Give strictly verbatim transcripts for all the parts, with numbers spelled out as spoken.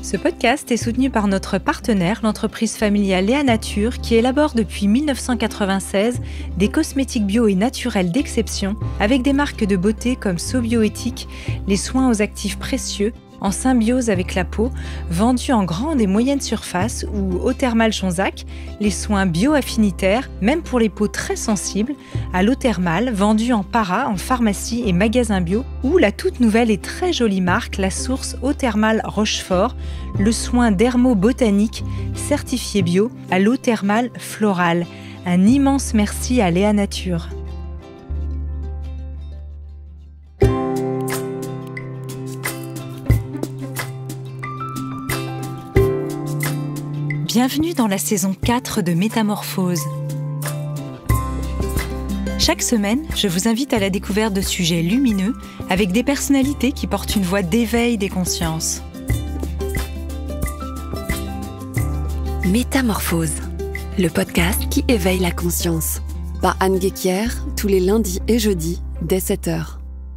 Ce podcast est soutenu par notre partenaire, l'entreprise familiale Léa Nature, qui élabore depuis mille neuf cent quatre-vingt-seize des cosmétiques bio et naturels d'exception, avec des marques de beauté comme SoBioéthique, les soins aux actifs précieux, en symbiose avec la peau, vendus en grande et moyenne surface, ou Eau Thermale Chonzac, les soins bio-affinitaires, même pour les peaux très sensibles, à l'eau thermale, vendue en para, en pharmacie et magasins bio, ou la toute nouvelle et très jolie marque, la source Eau Thermale Rochefort, le soin dermo-botanique certifié bio à l'eau thermale florale. Un immense merci à Léa Nature. Bienvenue dans la saison quatre de Métamorphose. Chaque semaine, je vous invite à la découverte de sujets lumineux avec des personnalités qui portent une voix d'éveil des consciences. Métamorphose, le podcast qui éveille la conscience. Par Anne Guéquière, tous les lundis et jeudis, dès sept heures.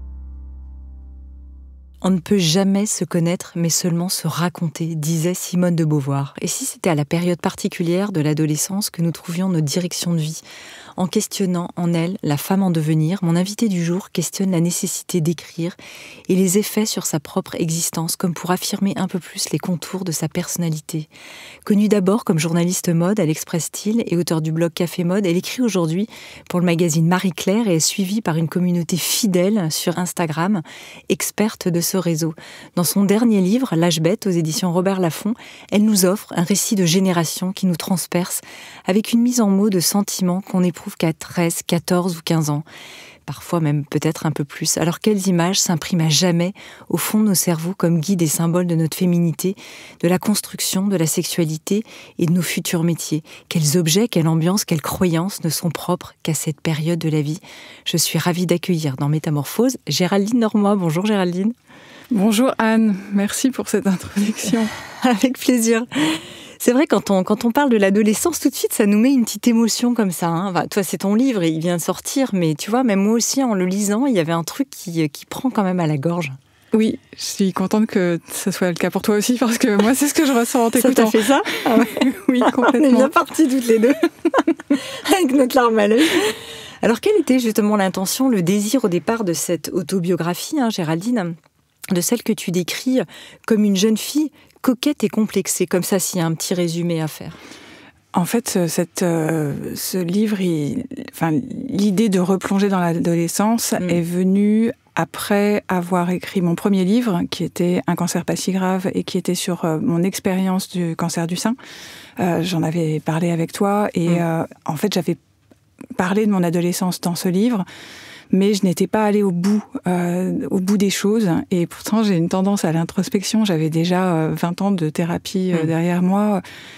On ne peut jamais se connaître, mais seulement se raconter, disait Simone de Beauvoir. Et si c'était à la période particulière de l'adolescence que nous trouvions notre direction de vie ? En questionnant en elle la femme en devenir, mon invité du jour questionne la nécessité d'écrire et les effets sur sa propre existence, comme pour affirmer un peu plus les contours de sa personnalité. Connue d'abord comme journaliste mode à l'Express Style et auteure du blog Café Mode, elle écrit aujourd'hui pour le magazine Marie-Claire et est suivie par une communauté fidèle sur Instagram, experte de ce réseau. Dans son dernier livre, L'âge bête, aux éditions Robert Laffont, elle nous offre un récit de génération qui nous transperce avec une mise en mots de sentiments qu'on éprouve qu'à treize, quatorze ou quinze ans. Parfois même peut-être un peu plus. Alors quelles images s'impriment à jamais au fond de nos cerveaux comme guides et symboles de notre féminité, de la construction, de la sexualité et de nos futurs métiers? Quels objets, quelle ambiance, quelles croyances ne sont propres qu'à cette période de la vie? Je suis ravie d'accueillir dans Métamorphose Géraldine Normoy. Bonjour Géraldine. Bonjour Anne, merci pour cette introduction. Avec plaisir. C'est vrai, quand on, quand on parle de l'adolescence, tout de suite, ça nous met une petite émotion comme ça. Hein. Enfin, toi, c'est ton livre et il vient de sortir, mais tu vois, même moi aussi, en le lisant, il y avait un truc qui, qui prend quand même à la gorge. Oui, je suis contente que ce soit le cas pour toi aussi, parce que moi, c'est ce que je ressens en t'écoutant. Ça t'a fait ça? Ah ouais. Oui, complètement. On est bien partis toutes les deux, avec notre larme à l'œil. Alors, quelle était justement l'intention, le désir au départ de cette autobiographie, hein, Géraldine, de celle que tu décris comme une jeune fille coquette et complexée, comme ça, s'il y a un petit résumé à faire. En fait, cette, euh, ce livre, il, enfin, l'idée de replonger dans l'adolescence mmh. est venue après avoir écrit mon premier livre, qui était Un cancer pas si grave, et qui était sur euh, mon expérience du cancer du sein. Euh, j'en avais parlé avec toi, et mmh. euh, en fait, j'avais parlé de mon adolescence dans ce livre, mais je n'étais pas allée au bout, euh, au bout des choses. Et pourtant, j'ai une tendance à l'introspection. J'avais déjà euh, vingt ans de thérapie euh, mmh. derrière moi.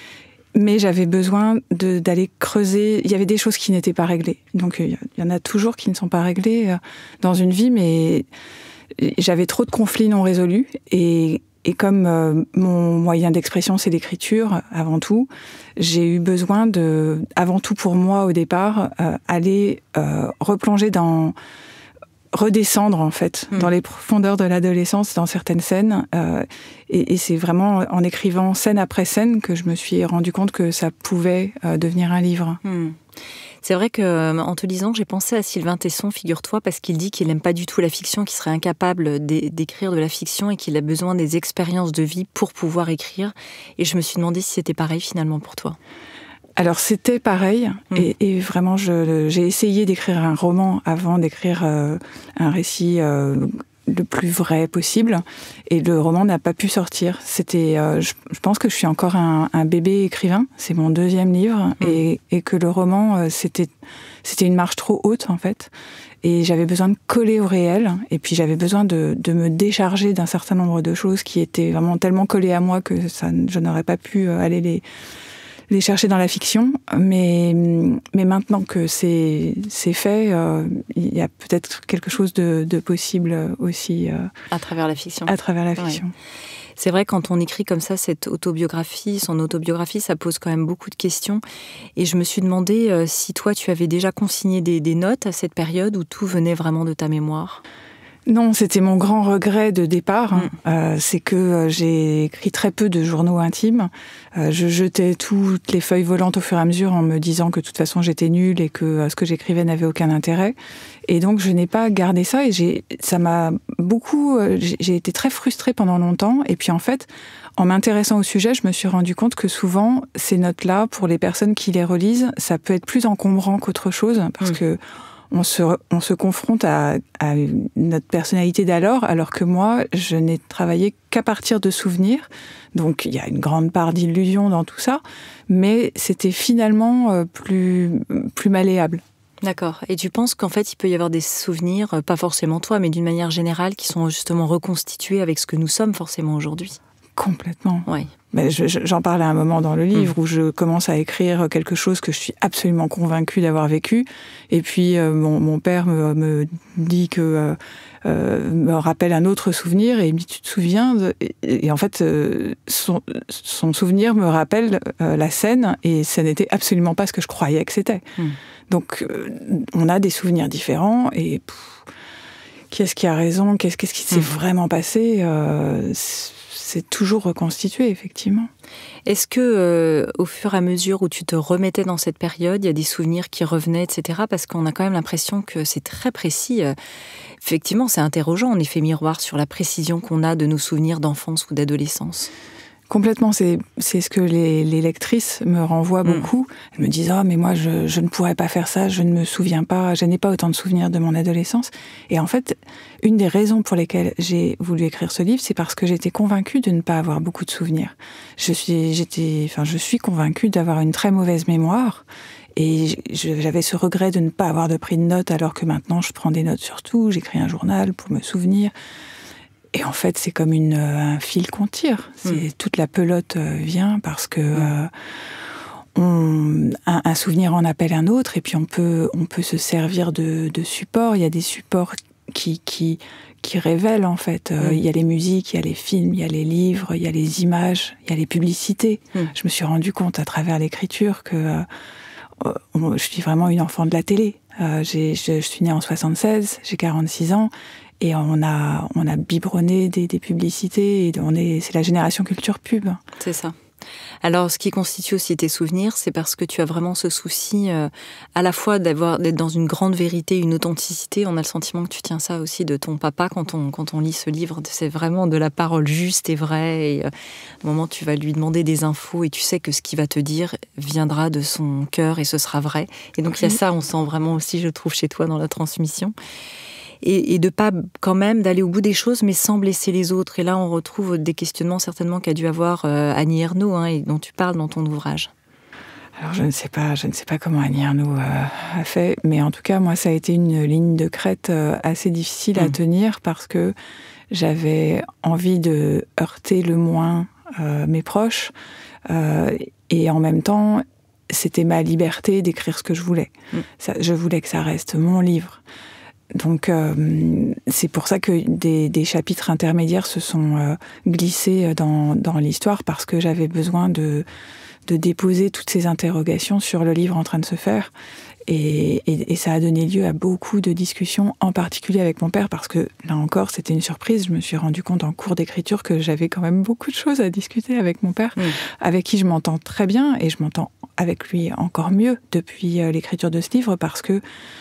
Mais j'avais besoin de, d'aller creuser. Il y avait des choses qui n'étaient pas réglées. Donc, il y en a toujours qui ne sont pas réglées euh, dans une vie. Mais j'avais trop de conflits non résolus. Et, et comme euh, mon moyen d'expression, c'est l'écriture, avant tout, j'ai eu besoin de, avant tout pour moi au départ, euh, aller euh, replonger dans, redescendre en fait, mmh. dans les profondeurs de l'adolescence, dans certaines scènes. Euh, et, et c'est vraiment en écrivant scène après scène que je me suis rendu compte que ça pouvait euh, devenir un livre. Mmh. C'est vrai qu'en te lisant, j'ai pensé à Sylvain Tesson, figure-toi, parce qu'il dit qu'il n'aime pas du tout la fiction, qu'il serait incapable d'écrire de la fiction et qu'il a besoin des expériences de vie pour pouvoir écrire. Et je me suis demandé si c'était pareil finalement pour toi. Alors c'était pareil, mmh. et, et vraiment je, j'ai essayé d'écrire un roman avant d'écrire euh, un récit euh, le plus vrai possible, et le roman n'a pas pu sortir. C'était, euh, je, je pense que je suis encore un, un bébé écrivain, c'est mon deuxième livre, mmh. et, et que le roman euh, c'était c'était une marche trop haute en fait, et j'avais besoin de coller au réel, et puis j'avais besoin de, de me décharger d'un certain nombre de choses qui étaient vraiment tellement collées à moi que ça, je n'aurais pas pu aller les les chercher dans la fiction, mais, mais maintenant que c'est, c'est fait, euh, il y a peut-être quelque chose de, de possible aussi. Euh, à travers la fiction. À travers la fiction. Ouais. C'est vrai, quand on écrit comme ça cette autobiographie, son autobiographie, ça pose quand même beaucoup de questions. Et je me suis demandé euh, si toi, tu avais déjà consigné des, des notes à cette période où tout venait vraiment de ta mémoire. Non, c'était mon grand regret de départ. Mmh. Euh, c'est que euh, j'ai écrit très peu de journaux intimes. Euh, je jetais toutes les feuilles volantes au fur et à mesure en me disant que de toute façon j'étais nulle et que euh, ce que j'écrivais n'avait aucun intérêt. Et donc je n'ai pas gardé ça et j'ai, ça m'a beaucoup... Euh, j'ai, j'ai été très frustrée pendant longtemps. Et puis en fait, en m'intéressant au sujet, je me suis rendu compte que souvent, ces notes-là, pour les personnes qui les relisent, ça peut être plus encombrant qu'autre chose parce mmh. que On se, on se confronte à, à notre personnalité d'alors, alors que moi, je n'ai travaillé qu'à partir de souvenirs. Donc, il y a une grande part d'illusion dans tout ça, mais c'était finalement plus, plus malléable. D'accord. Et tu penses qu'en fait, il peut y avoir des souvenirs, pas forcément toi, mais d'une manière générale, qui sont justement reconstitués avec ce que nous sommes forcément aujourd'hui ? Complètement. Oui. Mais je, j'en parle à un moment dans le livre mmh. où je commence à écrire quelque chose que je suis absolument convaincue d'avoir vécu. Et puis, euh, mon, mon père me, me dit que... Euh, euh, me rappelle un autre souvenir et il me dit « Tu te souviens de... ?» Et, et en fait, euh, son, son souvenir me rappelle euh, la scène et ça n'était absolument pas ce que je croyais que c'était. Mmh. Donc, euh, on a des souvenirs différents et... Pff, qu'est-ce qui a raison ? Qu'est-ce, qu'est-ce qui s'est mmh. vraiment passé ? euh, C'est toujours reconstitué, effectivement. Est-ce que, euh, au fur et à mesure où tu te remettais dans cette période, il y a des souvenirs qui revenaient, et cetera. Parce qu'on a quand même l'impression que c'est très précis. Euh, effectivement, c'est interrogeant, en effet miroir, sur la précision qu'on a de nos souvenirs d'enfance ou d'adolescence. Complètement, c'est, c'est ce que les, les lectrices me renvoient mmh. beaucoup. Elles me disent « Ah, oh, mais moi, je, je ne pourrais pas faire ça, je ne me souviens pas, je n'ai pas autant de souvenirs de mon adolescence. » Et en fait, une des raisons pour lesquelles j'ai voulu écrire ce livre, c'est parce que j'étais convaincue de ne pas avoir beaucoup de souvenirs. Je suis, j'étais, enfin, je suis convaincue d'avoir une très mauvaise mémoire. Et je, j'avais ce regret de ne pas avoir de pris de notes, alors que maintenant, je prends des notes sur tout, j'écris un journal pour me souvenir. Et en fait, c'est comme une, un fil qu'on tire. C'est, mmh. Toute la pelote vient parce que mmh. euh, on, un, un souvenir en appelle un autre et puis on peut, on peut se servir de, de supports. Il y a des supports qui, qui, qui révèlent, en fait. Mmh. Il y a les musiques, il y a les films, il y a les livres, il y a les images, il y a les publicités. Mmh. Je me suis rendu compte à travers l'écriture que euh, je suis vraiment une enfant de la télé. Euh, j'ai, je, je suis née en soixante-seize, j'ai quarante-six ans. Et on a, on a biberonné des, des publicités, et on est, c'est la génération culture pub. C'est ça. Alors, ce qui constitue aussi tes souvenirs, c'est parce que tu as vraiment ce souci euh, à la fois d'avoir, d'être dans une grande vérité, une authenticité. On a le sentiment que tu tiens ça aussi de ton papa quand on, quand on lit ce livre. C'est vraiment de la parole juste et vraie. Et, euh, au moment où tu vas lui demander des infos et tu sais que ce qu'il va te dire viendra de son cœur et ce sera vrai. Et donc, il oui. y a ça, on sent vraiment aussi, je trouve, chez toi dans la transmission. Et, et de pas quand même d'aller au bout des choses, mais sans blesser les autres. Et là, on retrouve des questionnements certainement qu'a dû avoir euh, Annie Ernaux, hein, et dont tu parles dans ton ouvrage. Alors, je ne sais pas, je ne sais pas comment Annie Ernaux euh, a fait, mais en tout cas, moi, ça a été une ligne de crête euh, assez difficile mmh. à tenir parce que j'avais envie de heurter le moins euh, mes proches euh, et en même temps, c'était ma liberté d'écrire ce que je voulais. Mmh. Ça, je voulais que ça reste mon livre. Donc, euh, c'est pour ça que des, des chapitres intermédiaires se sont euh, glissés dans, dans l'histoire, parce que j'avais besoin de, de déposer toutes ces interrogations sur le livre en train de se faire. Et, et, et ça a donné lieu à beaucoup de discussions, en particulier avec mon père, parce que, là encore, c'était une surprise. Je me suis rendu compte en cours d'écriture que j'avais quand même beaucoup de choses à discuter avec mon père, mmh. avec qui je m'entends très bien, et je m'entends avec lui encore mieux depuis l'écriture de ce livre, parce que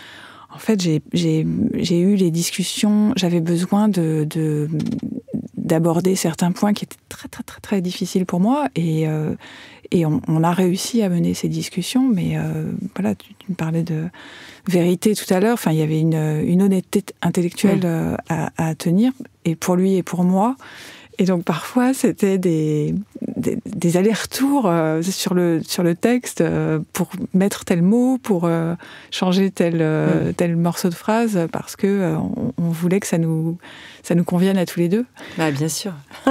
en fait, j'ai, j'ai, j'ai eu les discussions, j'avais besoin de, de, d'aborder certains points qui étaient très, très, très, très difficiles pour moi. Et, euh, et on, on a réussi à mener ces discussions. Mais euh, voilà, tu, tu me parlais de vérité tout à l'heure. Enfin, il y avait une, une honnêteté intellectuelle mmh. à, à tenir, et pour lui et pour moi. Et donc parfois c'était des, des, des allers-retours euh, sur le sur le texte euh, pour mettre tel mot, pour euh, changer tel euh, mmh. tel morceau de phrase, parce que euh, on, on voulait que ça nous ça nous convienne à tous les deux. Bah bien sûr.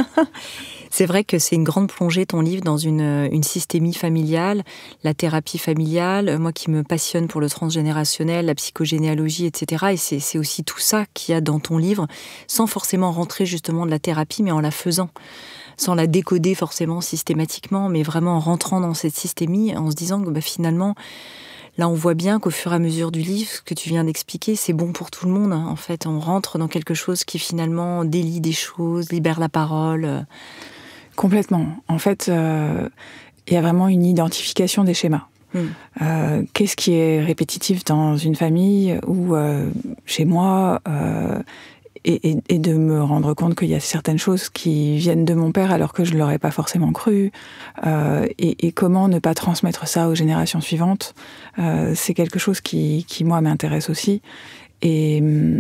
C'est vrai que c'est une grande plongée, ton livre, dans une, une systémie familiale, la thérapie familiale, moi qui me passionne pour le transgénérationnel, la psychogénéalogie, et cetera. Et c'est, c'est aussi tout ça qu'il y a dans ton livre, sans forcément rentrer justement de la thérapie, mais en la faisant, sans la décoder forcément systématiquement, mais vraiment en rentrant dans cette systémie, en se disant que bah, finalement, Là, on voit bien qu'au fur et à mesure du livre, ce que tu viens d'expliquer, c'est bon pour tout le monde. En fait, on rentre dans quelque chose qui finalement délie des choses, libère la parole. Complètement. En fait, euh, il y a vraiment une identification des schémas. Mmh. Euh, qu'est-ce qui est répétitif dans une famille ou euh, chez moi euh, et, et, et de me rendre compte qu'il y a certaines choses qui viennent de mon père alors que je ne l'aurais pas forcément cru. Euh, et, et comment ne pas transmettre ça aux générations suivantes. Euh, c'est quelque chose qui, qui moi, m'intéresse aussi. Et,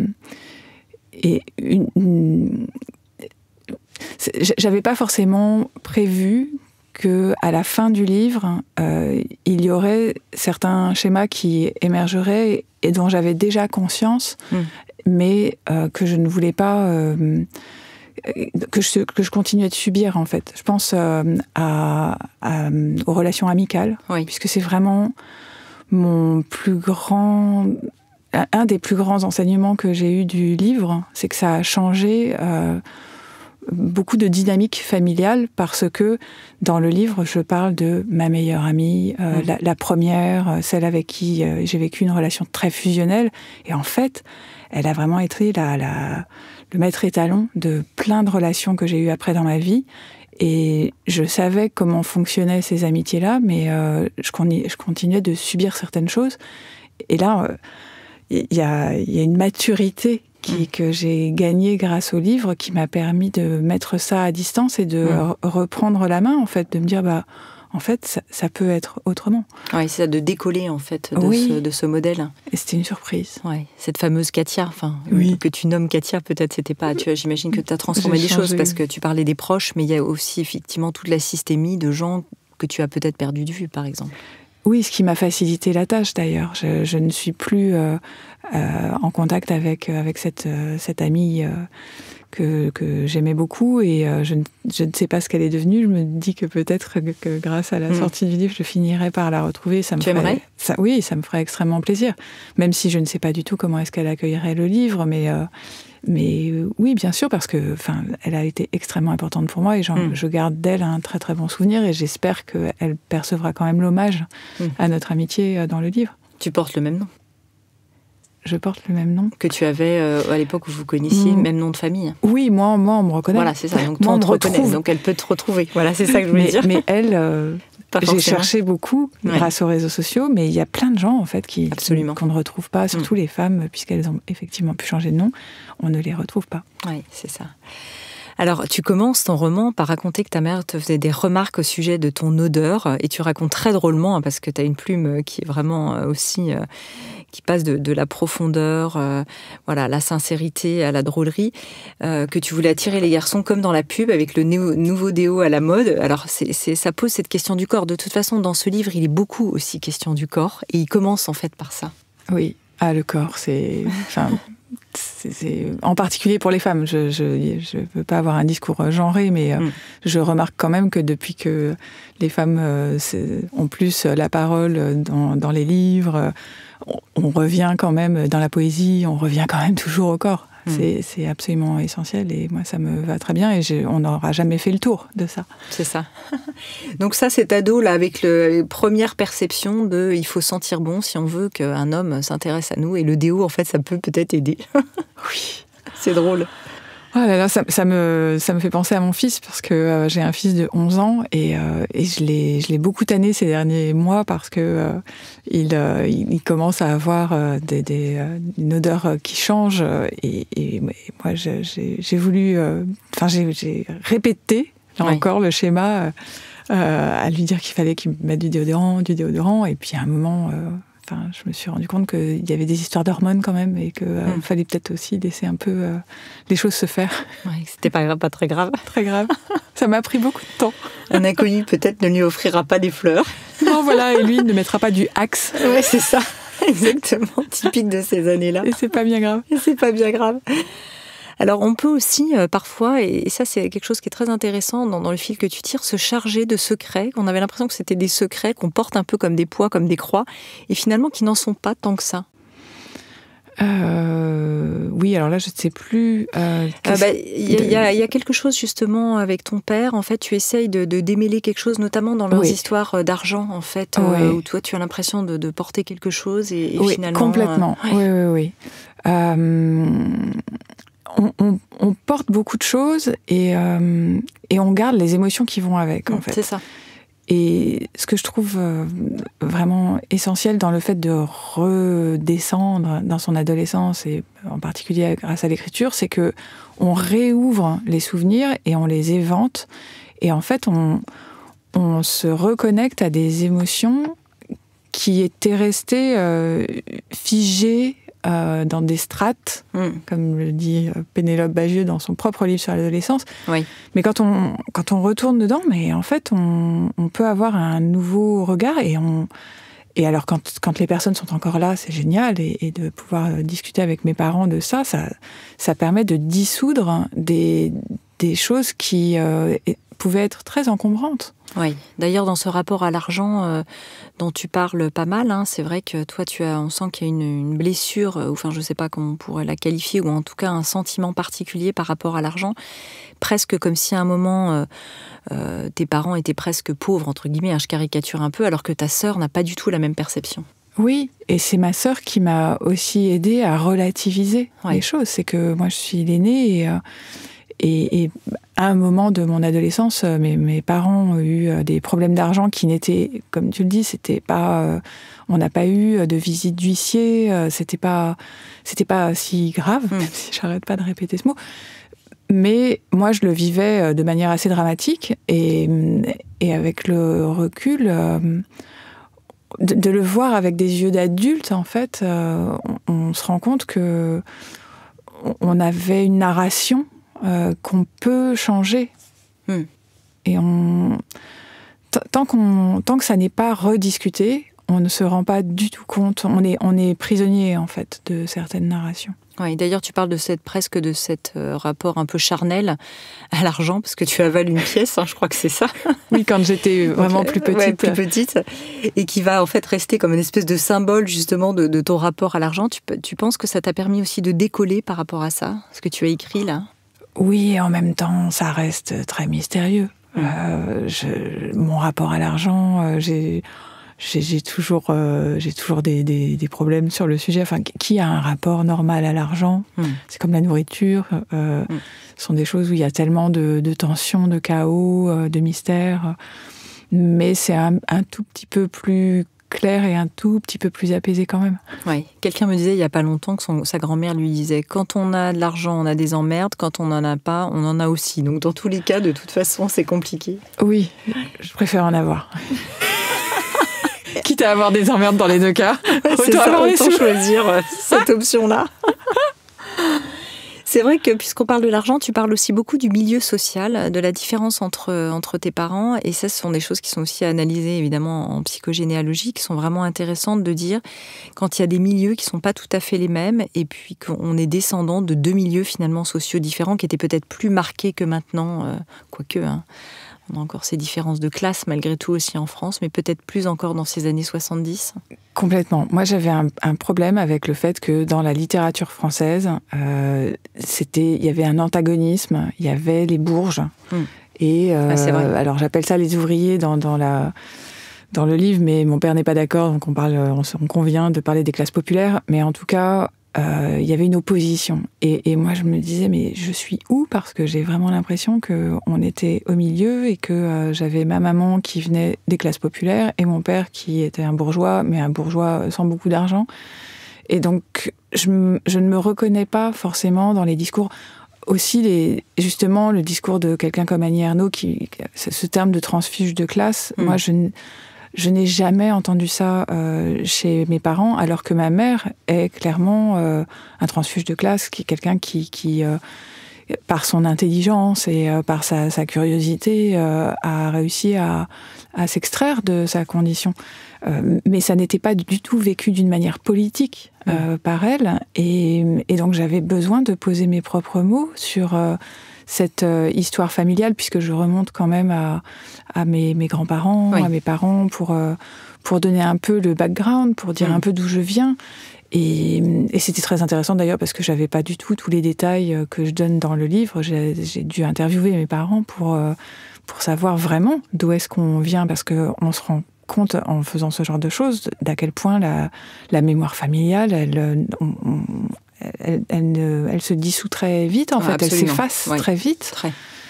et une, une, j'avais pas forcément prévu que à la fin du livre, euh, il y aurait certains schémas qui émergeraient et dont j'avais déjà conscience, mmh. mais euh, que je ne voulais pas, euh, que, je, que je continuais de subir, en fait. Je pense euh, à, à, aux relations amicales, oui. puisque c'est vraiment mon plus grand... Un des plus grands enseignements que j'ai eu du livre, c'est que ça a changé... Euh, beaucoup de dynamique familiale parce que dans le livre, je parle de ma meilleure amie, euh, mmh. la, la première, celle avec qui euh, j'ai vécu une relation très fusionnelle. Et en fait, elle a vraiment été la, la, le maître étalon de plein de relations que j'ai eues après dans ma vie. Et je savais comment fonctionnaient ces amitiés-là, mais euh, je, je continuais de subir certaines choses. Et là, il euh, y, a, y a une maturité Qui, que j'ai gagné grâce au livre, qui m'a permis de mettre ça à distance et de mmh. reprendre la main, en fait, de me dire, bah, en fait, ça, ça peut être autrement. Oui, c'est ça, de décoller, en fait, de, oui. ce, de ce modèle. Et c'était une surprise. Ouais, cette fameuse Katia, enfin, oui. que tu nommes Katia, peut-être, c'était pas... Tu vois, j'imagine que tu as transformé les choses, parce que tu parlais des proches, mais il y a aussi, effectivement, toute la systémie de gens que tu as peut-être perdu de vue, par exemple. Oui, ce qui m'a facilité la tâche d'ailleurs. Je, je ne suis plus euh, euh, en contact avec, avec cette, euh, cette amie euh, que, que j'aimais beaucoup et euh, je, ne, je ne sais pas ce qu'elle est devenue. Je me dis que peut-être que, que grâce à la mmh. sortie du livre, je finirai par la retrouver. Ça me tu ferait, aimerais ça, Oui, ça me ferait extrêmement plaisir. Même si je ne sais pas du tout comment est-ce qu'elle accueillerait le livre, mais... Euh, Mais euh, oui, bien sûr, parce que, enfin, elle a été extrêmement importante pour moi et mmh. je garde d'elle un très très bon souvenir et j'espère qu'elle percevra quand même l'hommage mmh. à notre amitié dans le livre. Tu portes le même nom. Je porte le même nom. Que tu avais euh, à l'époque où vous connaissiez, mmh. même nom de famille. Oui, moi, moi, on me reconnaît. Voilà, c'est ça. Donc toi, moi, on te reconnaît. Retrouve. Donc elle peut te retrouver. Voilà, c'est ça que je voulais mais, dire. Mais elle, euh, j'ai cherché beaucoup ouais. grâce aux réseaux sociaux, mais il y a plein de gens en fait qui, Absolument. qui qu'on ne retrouve pas, surtout mmh. les femmes, puisqu'elles ont effectivement pu changer de nom, on ne les retrouve pas. Oui, c'est ça. Alors, tu commences ton roman par raconter que ta mère te faisait des remarques au sujet de ton odeur, et tu racontes très drôlement, parce que tu as une plume qui est vraiment aussi... Euh, qui passe de, de la profondeur, euh, voilà, la sincérité à la drôlerie, euh, que tu voulais attirer les garçons comme dans la pub avec le néo, nouveau déo à la mode. Alors, c'est, c'est, ça pose cette question du corps. De toute façon, dans ce livre, il est beaucoup aussi question du corps, et il commence en fait par ça. Oui, ah, le corps, c'est... Enfin, c'est, c'est... En particulier pour les femmes. Je je, je veux pas avoir un discours genré, mais euh, mm. je remarque quand même que depuis que les femmes euh, ont plus la parole dans, dans les livres... on revient quand même dans la poésie, on revient quand même toujours au corps. Mmh. C'est, c'est absolument essentiel et moi, ça me va très bien et j'ai, on n'aura jamais fait le tour de ça. C'est ça. Donc ça, cet ado-là, avec le, les premières perceptions de « il faut sentir bon si on veut qu'un homme s'intéresse à nous » et le déo, en fait, ça peut peut-être aider. Oui. C'est drôle. Oh là là, ça, ça, me, ça me fait penser à mon fils parce que euh, j'ai un fils de onze ans et, euh, et je, l'ai, je l'ai beaucoup tanné ces derniers mois parce que euh, il, euh, il commence à avoir euh, des, des, euh, une odeur qui change et, et, et moi j'ai, j'ai voulu, enfin euh, j'ai, j'ai répété là oui. encore le schéma euh, à lui dire qu'il fallait qu'il mette du déodorant, du déodorant et puis à un moment... Euh, Enfin, je me suis rendu compte qu'il y avait des histoires d'hormones quand même et qu'il euh, mmh. fallait peut-être aussi laisser un peu euh, les choses se faire. Ouais, c'était pas grave, pas très grave. Très grave. Ça m'a pris beaucoup de temps. Un inconnu peut-être ne lui offrira pas des fleurs. Non, voilà, et lui ne mettra pas du Axe. Ouais, c'est ça. Exactement, typique de ces années-là. Et c'est pas bien grave. Et c'est pas bien grave. Alors, on peut aussi, euh, parfois, et ça, c'est quelque chose qui est très intéressant dans, dans le fil que tu tires, se charger de secrets. On avait l'impression que c'était des secrets qu'on porte un peu comme des poids, comme des croix, et finalement qui n'en sont pas tant que ça. Euh, oui, alors là, je ne sais plus. Il euh, euh, bah, y, de... y, a, y a quelque chose justement avec ton père. En fait, tu essayes de, de démêler quelque chose, notamment dans leurs oui. histoires d'argent, en fait, oui. euh, où toi, tu as l'impression de, de porter quelque chose et, et oui, finalement. Complètement. Euh, ouais. Oui, oui, oui. Euh, on, on, on porte beaucoup de choses et, euh, et on garde les émotions qui vont avec, en mmh, fait. C'est ça. Et ce que je trouve vraiment essentiel dans le fait de redescendre dans son adolescence, et en particulier grâce à l'écriture, c'est que on réouvre les souvenirs et on les évente. Et en fait, on, on se reconnecte à des émotions qui étaient restées euh, figées Euh, dans des strates, mm. comme le dit Pénélope Bagieux dans son propre livre sur l'adolescence. Oui. Mais quand on, quand on retourne dedans, mais en fait, on, on peut avoir un nouveau regard. Et, on, et alors, quand, quand les personnes sont encore là, c'est génial. Et, et de pouvoir discuter avec mes parents de ça, ça, ça permet de dissoudre des, des choses qui euh, pouvaient être très encombrantes. Oui, d'ailleurs dans ce rapport à l'argent euh, dont tu parles pas mal, hein, c'est vrai que toi tu as, on sent qu'il y a une, une blessure, euh, enfin je sais pas comment on pourrait la qualifier, ou en tout cas un sentiment particulier par rapport à l'argent, presque comme si à un moment euh, euh, tes parents étaient presque pauvres entre guillemets, hein, je caricature un peu, alors que ta sœur n'a pas du tout la même perception. Oui, et c'est ma sœur qui m'a aussi aidée à relativiser oui. les choses. C'est que moi je suis l'aînée et euh, Et, et à un moment de mon adolescence, mes, mes parents ont eu des problèmes d'argent qui n'étaient, comme tu le dis, c'était pas, euh, on n'a pas eu de visite d'huissier, euh, c'était pas, c'était pas si grave, mmh. même si j'arrête pas de répéter ce mot. Mais moi, je le vivais de manière assez dramatique, et, et avec le recul, euh, de, de le voir avec des yeux d'adulte, en fait, euh, on, on se rend compte que on avait une narration. Euh, qu'on peut changer. Mm. Et on... tant, qu'on... tant que ça n'est pas rediscuté, on ne se rend pas du tout compte. On est, on est prisonnier, en fait, de certaines narrations. Oui, d'ailleurs, tu parles de cette, presque de cet euh, rapport un peu charnel à l'argent, parce que tu avales une pièce, hein, je crois que c'est ça. Oui, quand j'étais vraiment okay. plus petite. Ouais, plus petite. Et qui va en fait rester comme une espèce de symbole, justement, de, de ton rapport à l'argent. Tu, tu penses que ça t'a permis aussi de décoller par rapport à ça, ce que tu as écrit, là ? Oui, et en même temps, ça reste très mystérieux. Mmh. Euh, je, mon rapport à l'argent, euh, j'ai, j'ai, j'ai toujours, euh, j'ai toujours des, des, des problèmes sur le sujet. Enfin, qui a un rapport normal à l'argent ? Mmh. C'est comme la nourriture. Euh, mmh. Ce sont des choses où il y a tellement de, de tensions, de chaos, euh, de mystères. Mais c'est un, un tout petit peu plus clair et un tout petit peu plus apaisé quand même. Oui, quelqu'un me disait il n'y a pas longtemps que son, sa grand-mère lui disait « Quand on a de l'argent, on a des emmerdes. Quand on n'en a pas, on en a aussi. » Donc dans tous les cas, de toute façon, c'est compliqué. Oui, je préfère en avoir. Quitte à avoir des emmerdes dans les deux cas, ouais, autant ça, avoir les sous. Choisir euh, cette option-là. C'est vrai que, puisqu'on parle de l'argent, tu parles aussi beaucoup du milieu social, de la différence entre, entre tes parents. Et ça, ce sont des choses qui sont aussi analysées, évidemment, en psychogénéalogie, qui sont vraiment intéressantes de dire quand il y a des milieux qui ne sont pas tout à fait les mêmes, et puis qu'on est descendant de deux milieux, finalement, sociaux différents, qui étaient peut-être plus marqués que maintenant, euh, quoique, hein. On a encore ces différences de classe, malgré tout, aussi en France, mais peut-être plus encore dans ces années soixante-dix. Complètement. Moi, j'avais un, un problème avec le fait que dans la littérature française, euh, c'était, il y avait un antagonisme, il y avait les bourges. Mmh. Et euh, ah, c'est vrai. Alors, j'appelle ça les ouvriers dans, dans, la, dans le livre, mais mon père n'est pas d'accord, donc on, parle, on, on convient de parler des classes populaires. Mais en tout cas, euh, il y avait une opposition. Et, et moi, je me disais, mais je suis où ? Parce que j'ai vraiment l'impression qu'on était au milieu et que euh, j'avais ma maman qui venait des classes populaires et mon père qui était un bourgeois, mais un bourgeois sans beaucoup d'argent. Et donc, je, je ne me reconnais pas forcément dans les discours. Aussi, les, justement, le discours de quelqu'un comme Annie Ernaux, qui, ce terme de transfuge de classe, mmh. moi, je ne... Je n'ai jamais entendu ça euh, chez mes parents, alors que ma mère est clairement euh, un transfuge de classe, qui est quelqu'un qui, qui euh, par son intelligence et euh, par sa, sa curiosité, euh, a réussi à, à s'extraire de sa condition. Euh, mais ça n'était pas du tout vécu d'une manière politique euh, mmh. par elle. Et, et donc j'avais besoin de poser mes propres mots sur... Euh, cette euh, histoire familiale, puisque je remonte quand même à, à mes, mes grands-parents, oui. à mes parents, pour, euh, pour donner un peu le background, pour dire mmh. un peu d'où je viens. Et, et c'était très intéressant d'ailleurs parce que j'avais pas du tout tous les détails que je donne dans le livre. J'ai, j'ai dû interviewer mes parents pour, pour savoir vraiment d'où est-ce qu'on vient, parce qu'on se rend compte en faisant ce genre de choses d'à quel point la, la mémoire familiale, elle, on, on, elle, elle, elle se dissout très vite, en ah, fait. Absolument. Elle s'efface ouais. très vite. Très.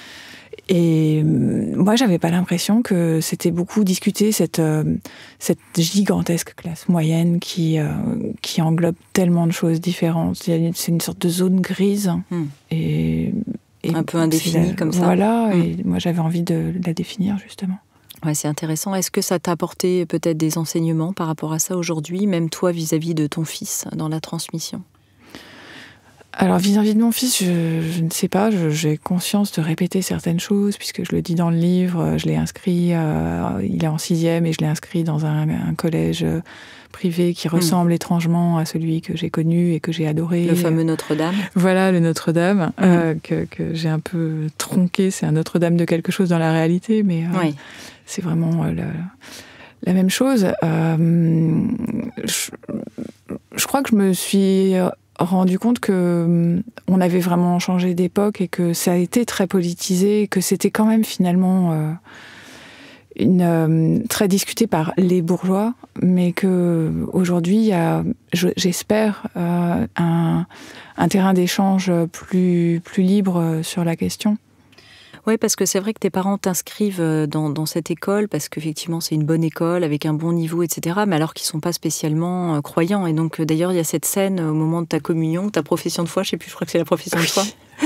Et moi, j'avais pas l'impression que c'était beaucoup discuté, cette, euh, cette gigantesque classe moyenne qui, euh, qui englobe tellement de choses différentes. C'est une sorte de zone grise. Mmh. Et, et un peu indéfinie comme ça. Voilà, mmh. et moi, j'avais envie de la définir, justement. Ouais, c'est intéressant. Est-ce que ça t'a apporté peut-être des enseignements par rapport à ça aujourd'hui, même toi vis-à-vis de ton fils, dans la transmission ? Alors, vis-à-vis de mon fils, je, je ne sais pas, je, j'ai conscience de répéter certaines choses, puisque je le dis dans le livre, je l'ai inscrit, euh, il est en sixième, et je l'ai inscrit dans un, un collège privé qui ressemble mmh. étrangement à celui que j'ai connu et que j'ai adoré. Le fameux Notre-Dame. Voilà, le Notre-Dame, mmh. euh, que, que j'ai un peu tronqué. C'est un Notre-Dame de quelque chose dans la réalité, mais euh, oui. c'est vraiment euh, la, la même chose. Euh, je, je crois que je me suis rendu compte que on avait vraiment changé d'époque et que ça a été très politisé, que c'était quand même finalement euh, une, euh, très discuté par les bourgeois, mais que aujourd'hui il y a, je, j'espère, euh, un, un terrain d'échange plus plus libre sur la question. Oui, parce que c'est vrai que tes parents t'inscrivent dans, dans cette école, parce qu'effectivement, c'est une bonne école, avec un bon niveau, et cetera, mais alors qu'ils ne sont pas spécialement croyants. Et donc, d'ailleurs, il y a cette scène au moment de ta communion, ta profession de foi, je ne sais plus, je crois que c'est la profession de foi,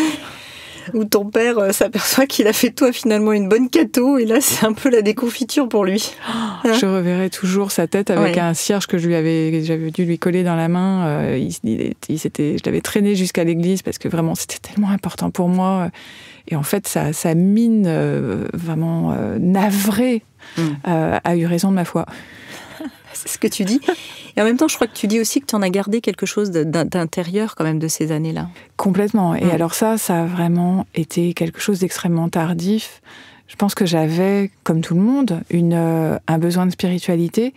où ton père s'aperçoit qu'il a fait de toi finalement une bonne catho, et là, c'est un peu la déconfiture pour lui. Oh, je reverrai toujours sa tête avec ouais. un cierge que je lui avais, j'avais dû lui coller dans la main. Euh, il, il, il, s'était, je l'avais traîné jusqu'à l'église, parce que vraiment, c'était tellement important pour moi. Et en fait, sa, sa mine euh, vraiment euh, navrée mmh. euh, a eu raison de ma foi. C'est ce que tu dis. Et en même temps, je crois que tu dis aussi que tu en as gardé quelque chose d'intérieur quand même de ces années-là. Complètement. Et mmh. alors ça, ça a vraiment été quelque chose d'extrêmement tardif. Je pense que j'avais, comme tout le monde, une, euh, un besoin de spiritualité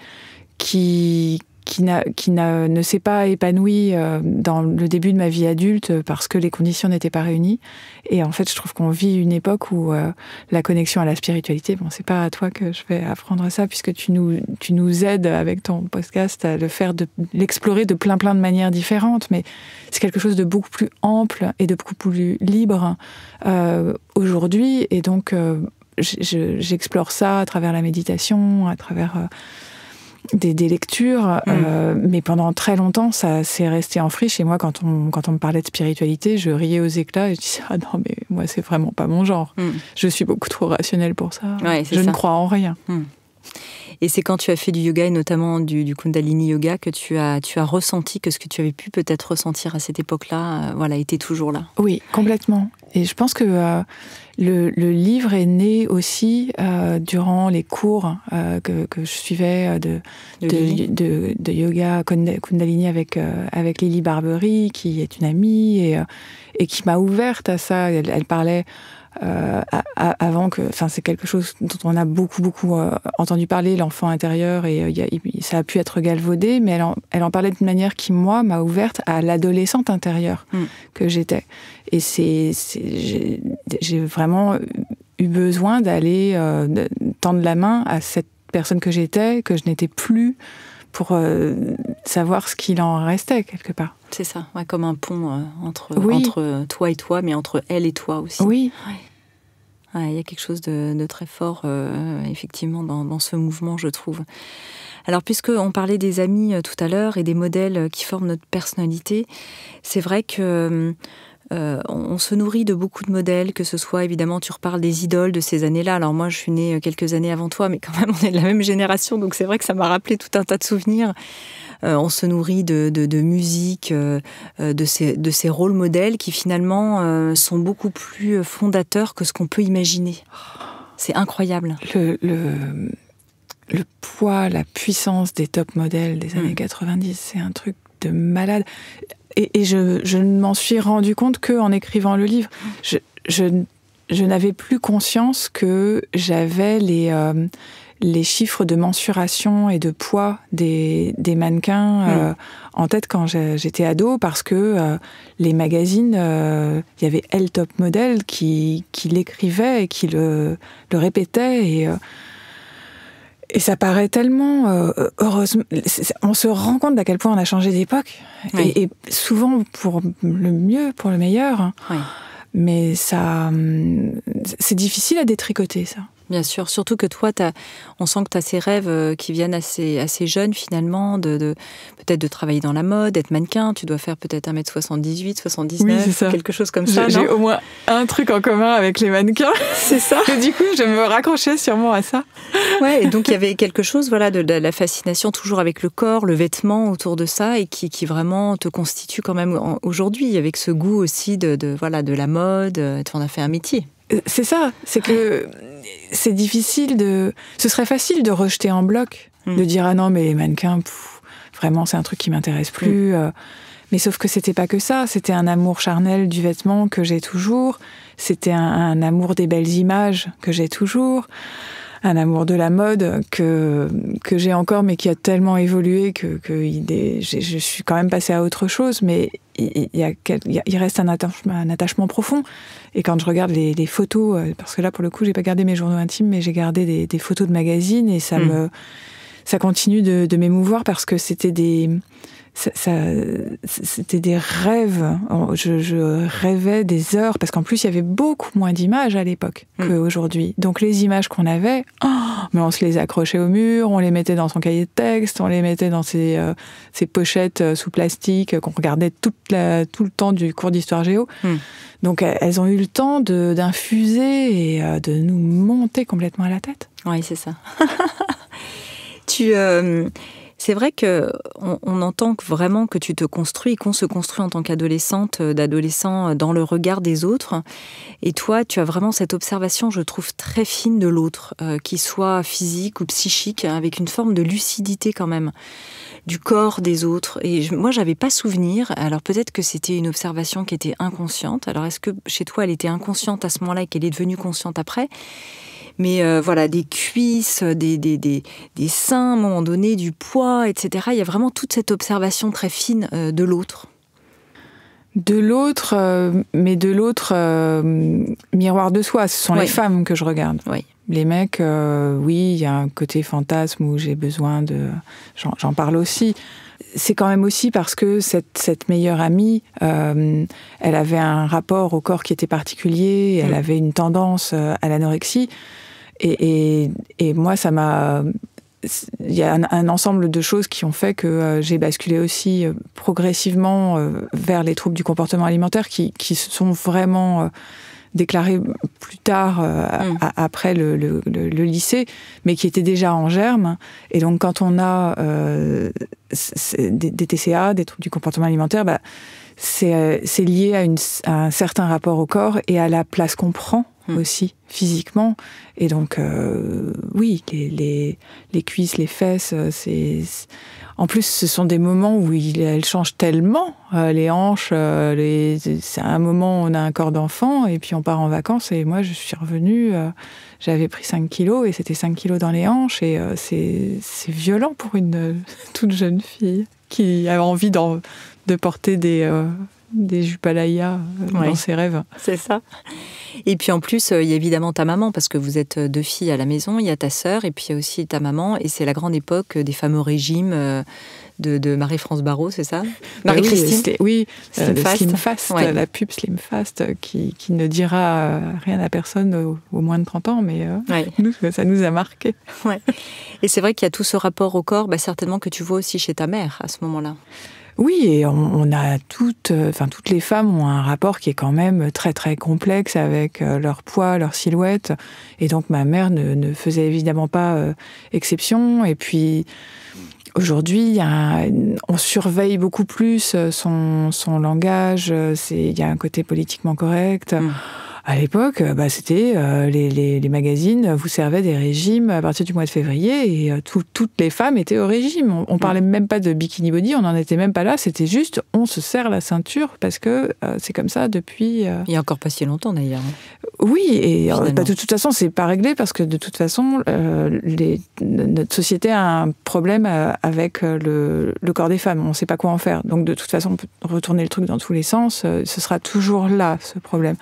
qui... qui, n'a, qui n'a, ne s'est pas épanoui euh, dans le début de ma vie adulte parce que les conditions n'étaient pas réunies. Et en fait, je trouve qu'on vit une époque où euh, la connexion à la spiritualité, bon, c'est pas à toi que je vais apprendre ça, puisque tu nous, tu nous aides avec ton podcast à le faire, de, l'explorer de plein plein de manières différentes, mais c'est quelque chose de beaucoup plus ample et de beaucoup plus libre euh, aujourd'hui. Et donc, euh, je, j'explore ça à travers la méditation, à travers... Euh, Des, des lectures, mmh. euh, mais pendant très longtemps, ça s'est resté en friche. Et moi, quand on, quand on me parlait de spiritualité, je riais aux éclats et je disais « Ah non, mais moi, c'est vraiment pas mon genre. Mmh. Je suis beaucoup trop rationnelle pour ça. Ouais, je ça. ne crois en rien. Mmh. » Et c'est quand tu as fait du yoga, et notamment du, du Kundalini Yoga, que tu as, tu as ressenti que ce que tu avais pu peut-être ressentir à cette époque-là, euh, voilà, était toujours là. Oui, complètement. Et je pense que euh, le, le livre est né aussi euh, durant les cours euh, que, que je suivais de, de, de, de, de yoga Kundalini avec, euh, avec Lily Barbery, qui est une amie, et, euh, et qui m'a ouverte à ça. Elle, elle parlait... Euh, à, à, avant que, enfin, c'est quelque chose dont on a beaucoup, beaucoup euh, entendu parler, l'enfant intérieur, et euh, y a, ça a pu être galvaudé, mais elle en, elle en parlait d'une manière qui, moi, m'a ouverte à l'adolescente intérieure mm. que j'étais. Et c'est, c'est j'ai, j'ai vraiment eu besoin d'aller euh, de tendre la main à cette personne que j'étais, que je n'étais plus, pour euh, savoir ce qu'il en restait, quelque part. C'est ça, ouais, comme un pont euh, entre, oui. entre toi et toi, mais entre elle et toi aussi. Oui. Ouais. Ouais, il y a quelque chose de, de très fort, euh, effectivement, dans, dans ce mouvement, je trouve. Alors, puisqu'on parlait des amis euh, tout à l'heure et des modèles qui forment notre personnalité, c'est vrai que... Euh, on, on se nourrit de beaucoup de modèles, que ce soit, évidemment, tu reparles des idoles de ces années-là. Alors moi, je suis née quelques années avant toi, mais quand même, on est de la même génération, donc c'est vrai que ça m'a rappelé tout un tas de souvenirs. Euh, on se nourrit de, de, de musique, euh, de, ces, de ces rôles modèles qui, finalement, euh, sont beaucoup plus fondateurs que ce qu'on peut imaginer. C'est incroyable. Le, le, le poids, la puissance des top modèles des années mmh. quatre-vingt-dix, c'est un truc de malade. Et, et je, je ne m'en suis rendu compte qu'en écrivant le livre. Je, je, je n'avais plus conscience que j'avais les, euh, les chiffres de mensuration et de poids des, des mannequins mmh. euh, en tête quand j'étais ado, parce que euh, les magazines, il euh, y avait Elle Top Model qui, qui l'écrivait et qui le, le répétait, et, euh, et ça paraît tellement euh, heureusement. On se rend compte d'à quel point on a changé d'époque, oui. et, et souvent pour le mieux, pour le meilleur. Oui. Mais ça, c'est difficile à détricoter, ça. Bien sûr, surtout que toi, t'as, on sent que tu as ces rêves qui viennent assez, assez jeunes finalement, de, de, peut-être de travailler dans la mode, d'être mannequin. Tu dois faire peut-être un mètre soixante-dix-huit, soixante-dix-neuf, oui, quelque chose comme ça, j'ai, non ? J'ai au moins un truc en commun avec les mannequins. C'est ça. Et du coup, je me raccrochais sûrement à ça. Ouais, et donc il y avait quelque chose, voilà, de, de la fascination toujours avec le corps, le vêtement autour de ça, et qui, qui vraiment te constitue quand même aujourd'hui, avec ce goût aussi de, de, voilà, de la mode. Tu en as fait un métier. C'est ça, c'est que c'est difficile de... Ce serait facile de rejeter en bloc, mmh. de dire « Ah non, mais les mannequins, pff, vraiment, c'est un truc qui m'intéresse plus. Mmh. » Mais sauf que c'était pas que ça, c'était un amour charnel du vêtement que j'ai toujours, c'était un, un amour des belles images que j'ai toujours, un amour de la mode que, que j'ai encore, mais qui a tellement évolué que, que il est, je suis quand même passée à autre chose, mais il, y a, il reste un attachement, un attachement profond. Et quand je regarde les, les photos, parce que là, pour le coup, j'ai pas gardé mes journaux intimes, mais j'ai gardé des, des photos de magazines, et ça, mmh. me, ça continue de, de m'émouvoir, parce que c'était des... Ça, ça, c'était des rêves. Je, je rêvais des heures, parce qu'en plus il y avait beaucoup moins d'images à l'époque mmh. qu'aujourd'hui. Donc les images qu'on avait, oh, mais on se les accrochait au mur, on les mettait dans son cahier de texte, on les mettait dans ces, euh, ces pochettes sous plastique qu'on regardait toute la, tout le temps du cours d'histoire géo. Mmh. Donc elles ont eu le temps de, d'infuser et euh, de nous monter complètement à la tête. Oui, c'est ça. tu... Euh... C'est vrai qu'on on entend vraiment que tu te construis, qu'on se construit en tant qu'adolescente, d'adolescent, dans le regard des autres. Et toi, tu as vraiment cette observation, je trouve, très fine de l'autre, euh, qu'il soit physique ou psychique, avec une forme de lucidité quand même, du corps des autres. Et je, moi, j'avais pas souvenir, alors peut-être que c'était une observation qui était inconsciente. Alors est-ce que chez toi, elle était inconsciente à ce moment-là et qu'elle est devenue consciente après ? Mais euh, voilà, des cuisses, des, des, des, des seins à un moment donné, du poids, et cetera. Il y a vraiment toute cette observation très fine euh, de l'autre. De l'autre, euh, mais de l'autre euh, miroir de soi. Ce sont oui. les femmes que je regarde. Oui. Les mecs, euh, oui, il y a un côté fantasme où j'ai besoin de... J'en, j'en parle aussi. C'est quand même aussi parce que cette, cette meilleure amie, euh, elle avait un rapport au corps qui était particulier, elle mmh. avait une tendance à l'anorexie. Et, et, et moi, ça m'a... Il y a un, un ensemble de choses qui ont fait que euh, j'ai basculé aussi euh, progressivement euh, vers les troubles du comportement alimentaire qui, qui se sont vraiment... Euh, déclaré plus tard, euh, mmh. a, après le, le, le, le lycée, mais qui était déjà en germe. Et donc, quand on a euh, des, des T C A, des troubles du comportement alimentaire, bah, c'est, c'est lié à, une, à un certain rapport au corps et à la place qu'on prend mmh. aussi, physiquement. Et donc, euh, oui, les, les, les cuisses, les fesses, c'est... c'est... En plus, ce sont des moments où il, elles changent tellement, euh, les hanches, euh, les, c'est un moment où on a un corps d'enfant et puis on part en vacances et moi je suis revenue, euh, j'avais pris cinq kilos et c'était cinq kilos dans les hanches et euh, c'est, c'est violent pour une euh, toute jeune fille qui a envie d'en, de porter des, euh, des jupes à l'aïa euh, oui. dans ses rêves. C'est ça. Et puis en plus, il y a évidemment ta maman, parce que vous êtes deux filles à la maison, il y a ta sœur, et puis il y a aussi ta maman, et c'est la grande époque des fameux régimes de, de Marie-France Barraud, c'est ça ? Marie-Christine ? Oui, oui euh, Slim, Slim Fast, ouais. la pub Slim Fast, qui, qui ne dira rien à personne au, au moins de trente ans, mais euh, ouais. nous, ça nous a marqué. Ouais. Et c'est vrai qu'il y a tout ce rapport au corps, bah, certainement que tu vois aussi chez ta mère à ce moment-là. Oui, et on, on a toutes, enfin toutes les femmes ont un rapport qui est quand même très très complexe avec leur poids, leur silhouette, et donc ma mère ne, ne faisait évidemment pas euh, exception. Et puis aujourd'hui, il y a, on surveille beaucoup plus son, son langage. C'est, il y a un côté politiquement correct. Mmh. À l'époque, bah, c'était euh, les, les, les magazines vous servaient des régimes à partir du mois de février et euh, tout, toutes les femmes étaient au régime. On, on parlait même pas de bikini body, on n'en était même pas là. C'était juste, on se serre la ceinture parce que euh, c'est comme ça depuis. Euh... Il y a encore pas si longtemps d'ailleurs. Oui, et euh, bah, de toute façon, c'est pas réglé parce que de toute façon, euh, les, notre société a un problème euh, avec le, le corps des femmes. On ne sait pas quoi en faire. Donc de toute façon, on peut retourner le truc dans tous les sens. Euh, ce sera toujours là, ce problème.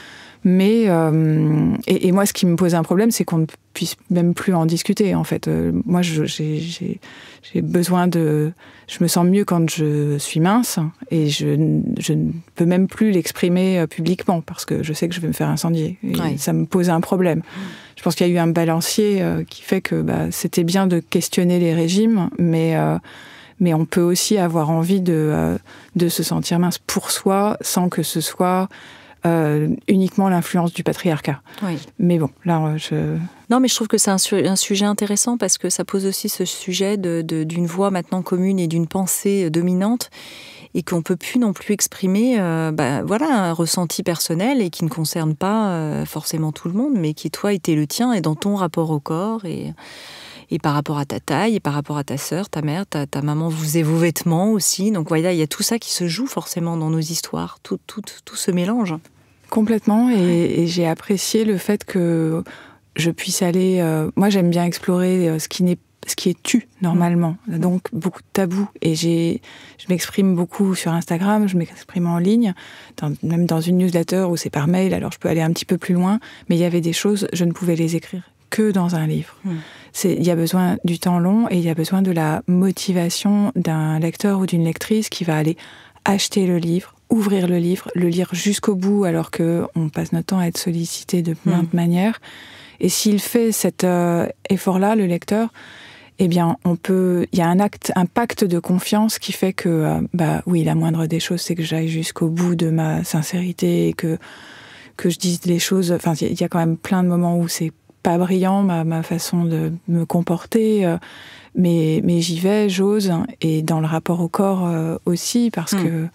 Mais euh, et, et moi, ce qui me pose un problème, c'est qu'on ne puisse même plus en discuter. En fait, euh, moi, je, j'ai, j'ai, j'ai besoin de. Je me sens mieux quand je suis mince, et je, je ne peux même plus l'exprimer publiquement parce que je sais que je vais me faire incendier. Et ouais. Ça me pose un problème. Je pense qu'il y a eu un balancier euh, qui fait que bah, c'était bien de questionner les régimes, mais euh, mais on peut aussi avoir envie de euh, de se sentir mince pour soi, sans que ce soit Euh, uniquement l'influence du patriarcat. Oui. Mais bon, là, je... Non, mais je trouve que c'est un, su- un sujet intéressant parce que ça pose aussi ce sujet de, de, d'une voix maintenant commune et d'une pensée dominante et qu'on ne peut plus non plus exprimer euh, bah, voilà, un ressenti personnel et qui ne concerne pas euh, forcément tout le monde, mais qui, toi, était le tien et dans ton rapport au corps et... et par rapport à ta taille, et par rapport à ta sœur, ta mère, ta, ta maman vous faisait vos vêtements aussi. Donc voilà, il y a tout ça qui se joue forcément dans nos histoires. Tout, tout, tout se mélange. Complètement. Et, et j'ai apprécié le fait que je puisse aller... Euh, moi, j'aime bien explorer ce qui n'est ce qui est tu, normalement. Mmh. Donc, beaucoup de tabous. Et j'ai, je m'exprime beaucoup sur Instagram, je m'exprime en ligne, dans, même dans une newsletter où c'est par mail, alors je peux aller un petit peu plus loin. Mais il y avait des choses, je ne pouvais les écrire que dans un livre. Mmh. C'est, il y a besoin du temps long et il y a besoin de la motivation d'un lecteur ou d'une lectrice qui va aller acheter le livre, ouvrir le livre, le lire jusqu'au bout alors qu'on passe notre temps à être sollicité de maintes mmh. manières. Et s'il fait cet euh, effort-là, le lecteur, eh bien, on peut. Il y a un acte, un pacte de confiance qui fait que, euh, bah oui, la moindre des choses, c'est que j'aille jusqu'au bout de ma sincérité et que que je dise les choses. Enfin, il y a quand même plein de moments où c'est pas brillant ma, ma façon de me comporter, euh, mais mais j'y vais, j'ose, et dans le rapport au corps euh, aussi, parce mmh. que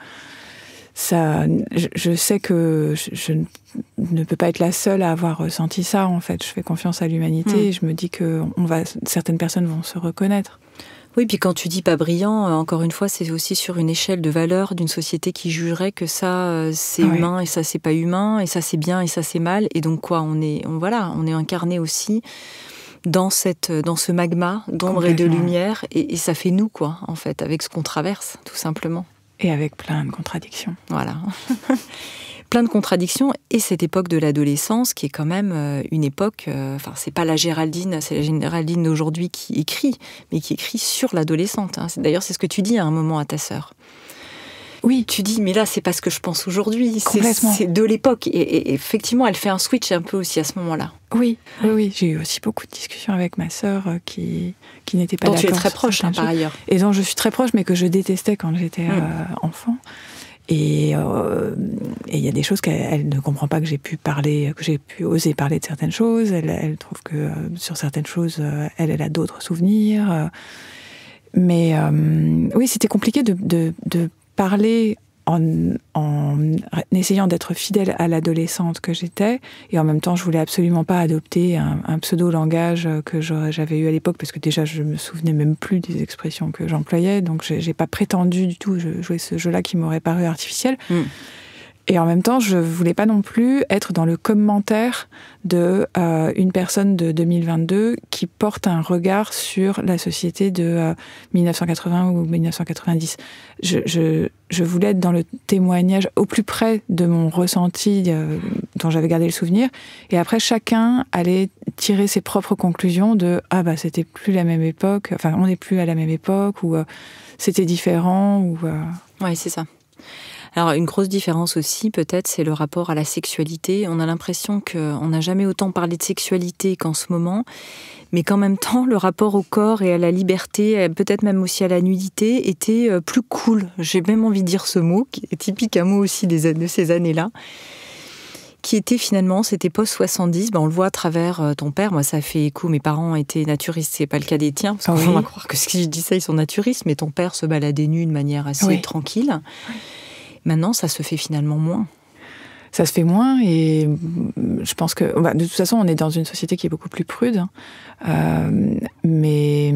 ça, je, je sais que je, je ne peux pas être la seule à avoir ressenti ça. En fait, je fais confiance à l'humanité mmh. et je me dis que on va, certaines personnes vont se reconnaître. Oui, puis quand tu dis pas brillant, encore une fois, c'est aussi sur une échelle de valeur d'une société qui jugerait que ça c'est ah humain ouais. et ça c'est pas humain, et ça c'est bien et ça c'est mal. Et donc quoi, on est, on, voilà, on est incarné aussi dans cette, dans ce magma d'ombre et de lumière, et, et ça fait nous quoi, en fait, avec ce qu'on traverse, tout simplement. Et avec plein de contradictions. Voilà. Plein de contradictions, et cette époque de l'adolescence qui est quand même euh, une époque, euh, enfin c'est pas la Géraldine, c'est la Géraldine d'aujourd'hui qui écrit, mais qui écrit sur l'adolescente. Hein. C'est, d'ailleurs, c'est ce que tu dis à un moment à ta sœur. Oui. Tu dis, mais là, c'est pas ce que je pense aujourd'hui, c'est, c'est de l'époque. Et, et effectivement, elle fait un switch un peu aussi à ce moment-là. Oui, oui, oui. J'ai eu aussi beaucoup de discussions avec ma sœur qui, qui n'était pas dont d'accord. Dont tu es très proche, hein, par ailleurs. Et dont je suis très proche, mais que je détestais quand j'étais mmh. euh, enfant. Et il euh, y a des choses qu'elle elle ne comprend pas, que j'ai pu parler, que j'ai pu oser parler de certaines choses. Elle, elle trouve que euh, sur certaines choses, euh, elle, elle a d'autres souvenirs. Euh, mais euh, oui, c'était compliqué de, de, de parler en, en essayant d'être fidèle à l'adolescente que j'étais. Et en même temps, je voulais absolument pas adopter un, un pseudo-langage que j'avais eu à l'époque, parce que déjà, je me souvenais même plus des expressions que j'employais. Donc, j'ai, j'ai pas prétendu du tout jouer ce jeu-là qui m'aurait paru artificiel. Mm. Et en même temps, je voulais pas non plus être dans le commentaire de euh, une personne de deux mille vingt-deux qui porte un regard sur la société de euh, dix-neuf cent quatre-vingts ou dix-neuf cent quatre-vingt-dix. Je, je, je voulais être dans le témoignage au plus près de mon ressenti euh, dont j'avais gardé le souvenir. Et après, chacun allait tirer ses propres conclusions de « Ah bah, c'était plus la même époque, enfin, on n'est plus à la même époque » ou euh, « C'était différent » ou... Euh... Oui, c'est ça. Alors, une grosse différence aussi, peut-être, c'est le rapport à la sexualité. On a l'impression qu'on n'a jamais autant parlé de sexualité qu'en ce moment, mais qu'en même temps, le rapport au corps et à la liberté, peut-être même aussi à la nudité, était plus cool. J'ai même envie de dire ce mot, qui est typique un mot aussi des, de ces années-là, qui était finalement, c'était post-soixante-dix, ben on le voit à travers ton père. Moi, ça fait écho, mes parents étaient naturistes, c'est pas le cas des tiens, parce qu'on ah oui. va croire que si je dis ça, ils sont naturistes, mais ton père se baladait nu de manière assez oui. tranquille. Oui. Maintenant, ça se fait finalement moins. ça se fait moins et je pense que bah, de toute façon on est dans une société qui est beaucoup plus prude, euh, mais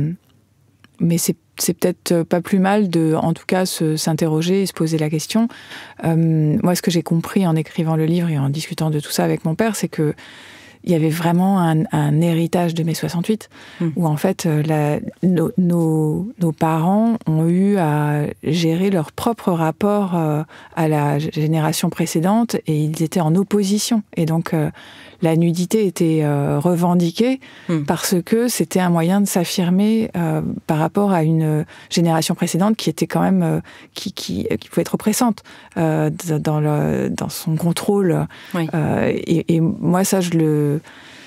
mais c'est c'est peut-être pas plus mal de, en tout cas, se, s'interroger et se poser la question. Euh, moi, ce que j'ai compris en écrivant le livre et en discutant de tout ça avec mon père, c'est que il y avait vraiment un, un héritage de mai soixante-huit, mmh. où en fait, la, nos, nos, nos parents ont eu à gérer leur propre rapport euh, à la génération précédente et ils étaient en opposition. Et donc, euh, la nudité était euh, revendiquée mmh. parce que c'était un moyen de s'affirmer euh, par rapport à une génération précédente qui était quand même, euh, qui, qui, qui pouvait être oppressante euh, dans, le, dans son contrôle. Oui. Euh, et, et moi, ça, je le...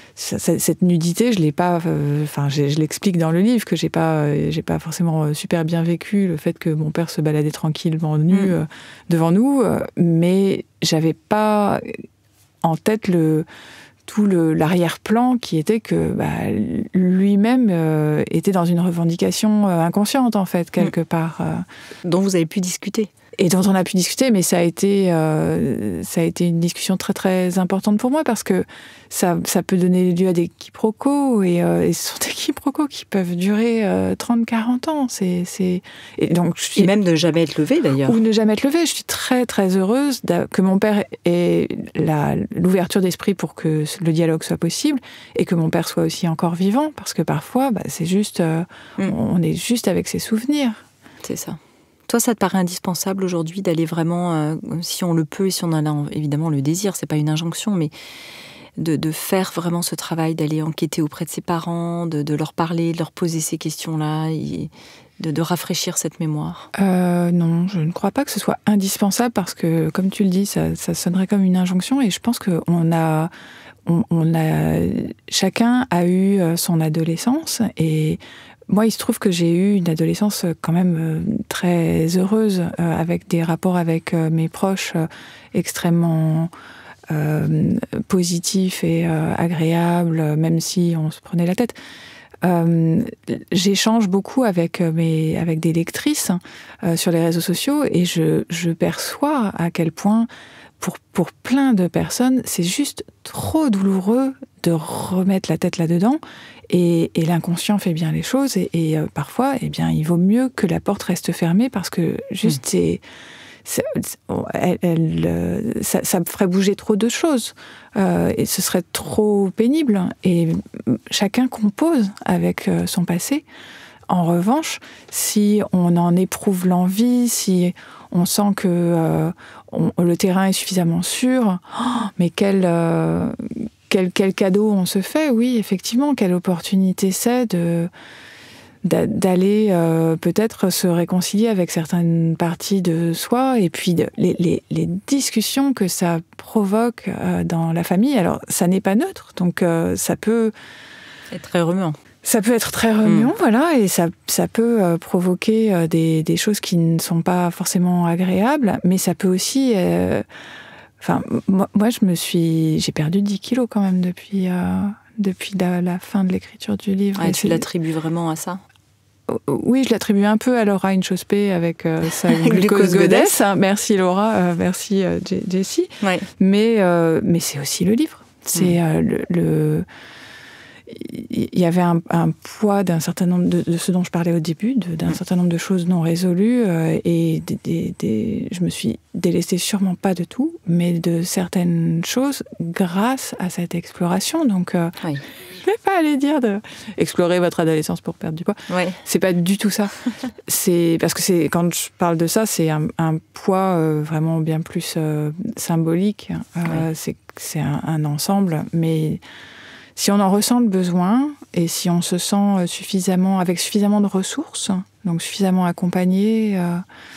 Cette nudité, je l'ai pas. Enfin, euh, je l'explique dans le livre que j'ai pas, euh, j'ai pas forcément super bien vécu le fait que mon père se baladait tranquillement nu mmh. euh, devant nous, euh, mais j'avais pas en tête le tout le, l'arrière-plan qui était que bah, lui-même euh, était dans une revendication euh, inconsciente en fait quelque mmh. part, euh, dont vous avez pu discuter. Et dont on a pu discuter, mais ça a été, euh, ça a été une discussion très très importante pour moi parce que ça, ça peut donner lieu à des quiproquos et, euh, et ce sont des quiproquos qui peuvent durer euh, trente à quarante ans. C'est, c'est... Et, donc, je suis... et même ne jamais être levé d'ailleurs. Ou ne jamais être levé. Je suis très très heureuse que mon père ait la, l'ouverture d'esprit pour que le dialogue soit possible et que mon père soit aussi encore vivant parce que parfois, bah, c'est juste, euh, mm. on est juste avec ses souvenirs. C'est ça. Toi, ça te paraît indispensable aujourd'hui d'aller vraiment, euh, si on le peut et si on en a évidemment le désir, c'est pas une injonction, mais de, de faire vraiment ce travail, d'aller enquêter auprès de ses parents, de, de leur parler, de leur poser ces questions-là, et de, de rafraîchir cette mémoire. Euh, non, je ne crois pas que ce soit indispensable parce que, comme tu le dis, ça, ça sonnerait comme une injonction et je pense qu'on a, on, on a, chacun a eu son adolescence et moi, il se trouve que j'ai eu une adolescence quand même très heureuse, euh, avec des rapports avec euh, mes proches euh, extrêmement euh, positifs et euh, agréables, même si on se prenait la tête. Euh, j'échange beaucoup avec mes, avec des lectrices euh, sur les réseaux sociaux et je, je perçois à quel point, pour, pour plein de personnes, c'est juste trop douloureux de remettre la tête là-dedans. Et, et l'inconscient fait bien les choses et, et euh, parfois, eh bien, il vaut mieux que la porte reste fermée parce que juste mmh. c'est, c'est, elle, elle, ça, ça me ferait bouger trop de choses euh, et ce serait trop pénible. Et chacun compose avec euh, son passé. En revanche, si on en éprouve l'envie, si on sent que euh, on, le terrain est suffisamment sûr, oh, mais quel euh, Quel, quel cadeau on se fait, oui, effectivement, quelle opportunité c'est de, d'aller euh, peut-être se réconcilier avec certaines parties de soi, et puis de, les, les, les discussions que ça provoque euh, dans la famille. Alors, ça n'est pas neutre, donc euh, ça peut... être très remuant. Ça peut être très remuant, mmh. voilà, et ça, ça peut euh, provoquer euh, des, des choses qui ne sont pas forcément agréables, mais ça peut aussi... Euh, Enfin, moi, moi, je me suis, j'ai perdu dix kilos quand même depuis, euh, depuis la, la fin de l'écriture du livre. Ah, et tu c'est... l'attribues vraiment à ça ? Oui, je l'attribue un peu à Laura Inchospé avec euh, sa glucose goddess. Merci Laura, euh, merci euh, Jessie. Ouais. Mais, euh, mais c'est aussi le livre. C'est mmh. euh, le... le il y avait un, un poids d'un certain nombre de, de ce dont je parlais au début, de, d'un mmh. certain nombre de choses non résolues, euh, et des, des, des, je me suis délestée sûrement pas de tout, mais de certaines choses grâce à cette exploration. Donc, euh, oui. je vais pas aller dire de explorer votre adolescence pour perdre du poids. Oui. C'est pas du tout ça. C'est parce que c'est quand je parle de ça, c'est un, un poids euh, vraiment bien plus euh, symbolique. Euh, oui. C'est c'est un, un ensemble, mais si on en ressent le besoin et si on se sent suffisamment, avec suffisamment de ressources, donc suffisamment accompagné, euh,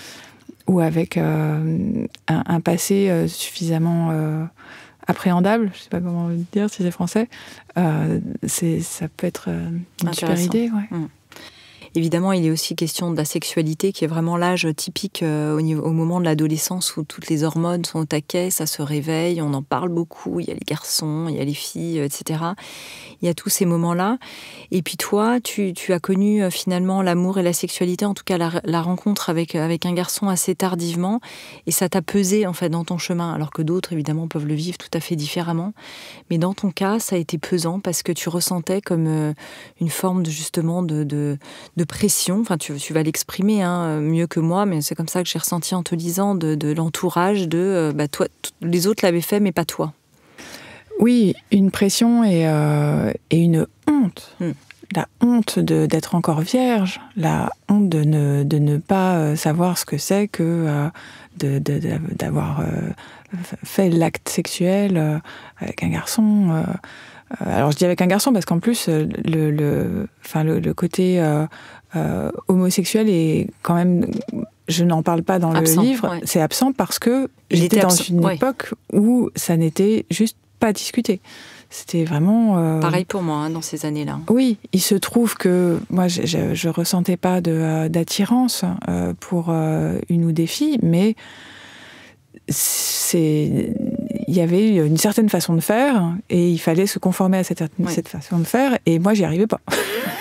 ou avec euh, un, un passé euh, suffisamment euh, appréhendable, je ne sais pas comment le dire si c'est français, euh, c'est, ça peut être euh, une super idée. Ouais. Mmh. Évidemment, il est aussi question de la sexualité, qui est vraiment l'âge typique euh, au, niveau, au moment de l'adolescence où toutes les hormones sont au taquet, ça se réveille, on en parle beaucoup, il y a les garçons, il y a les filles, et cetera. Il y a tous ces moments-là. Et puis toi, tu, tu as connu euh, finalement l'amour et la sexualité, en tout cas la, la rencontre avec, avec un garçon assez tardivement, et ça t'a pesé en fait dans ton chemin, alors que d'autres évidemment peuvent le vivre tout à fait différemment. Mais dans ton cas, ça a été pesant parce que tu ressentais comme euh, une forme de, justement de, de, de pression. Enfin, tu, tu vas l'exprimer hein, mieux que moi, mais c'est comme ça que j'ai ressenti en te lisant de, de l'entourage de euh, bah, toi, t- les autres l'avaient fait, mais pas toi. Oui, une pression et, euh, et une honte. Mm. La honte de, d'être encore vierge, la honte de ne, de ne pas savoir ce que c'est que euh, de, de, de, d'avoir euh, fait l'acte sexuel euh, avec un garçon. Euh, alors je dis avec un garçon parce qu'en plus, le, le, enfin, le, le côté euh, euh, homosexuel est quand même... Je n'en parle pas dans absent, le livre, ouais. C'est absent parce que Il j'étais dans absent, une ouais. époque où ça n'était juste pas discuté. C'était vraiment... Euh... Pareil pour moi, hein, dans ces années-là. Oui, il se trouve que moi, je, je, je ressentais pas de, euh, d'attirance euh, pour euh, une ou des filles, mais c'est... il y avait une certaine façon de faire, et il fallait se conformer à cette, ouais. cette façon de faire, et moi, j'y arrivais pas.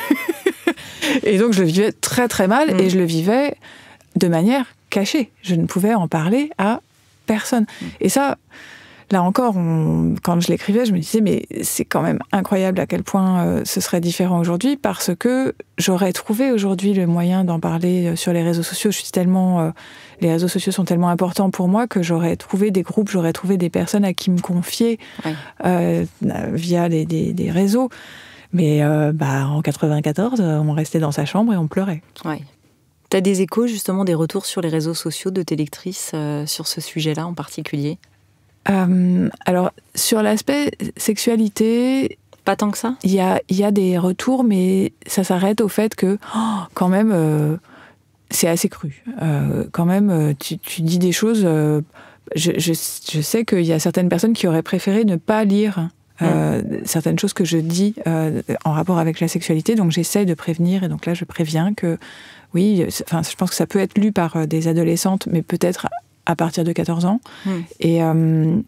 Et donc, je le vivais très très mal, mmh. et je le vivais de manière cachée. Je ne pouvais en parler à personne. Mmh. Et ça... Là encore, on, quand je l'écrivais, je me disais, mais c'est quand même incroyable à quel point euh, ce serait différent aujourd'hui, parce que j'aurais trouvé aujourd'hui le moyen d'en parler sur les réseaux sociaux. Je suis tellement, euh, les réseaux sociaux sont tellement importants pour moi que j'aurais trouvé des groupes, j'aurais trouvé des personnes à qui me confier ouais. euh, via les, des, des réseaux. Mais euh, bah, en quatre-vingt-quatorze, on restait dans sa chambre et on pleurait. Ouais. Tu as des échos, justement, des retours sur les réseaux sociaux de tes lectrices euh, sur ce sujet-là en particulier ? Euh, alors, sur l'aspect sexualité... Pas tant que ça ? Il y a, y a des retours, mais ça s'arrête au fait que, oh, quand même, euh, c'est assez cru. Euh, quand même, tu, tu dis des choses... Euh, je, je, je sais qu'il y a certaines personnes qui auraient préféré ne pas lire euh, mmh. certaines choses que je dis euh, en rapport avec la sexualité, donc j'essaie de prévenir, et donc là, je préviens que, oui, enfin, je pense que ça peut être lu par des adolescentes, mais peut-être... à partir de quatorze ans. Mmh. Et, euh,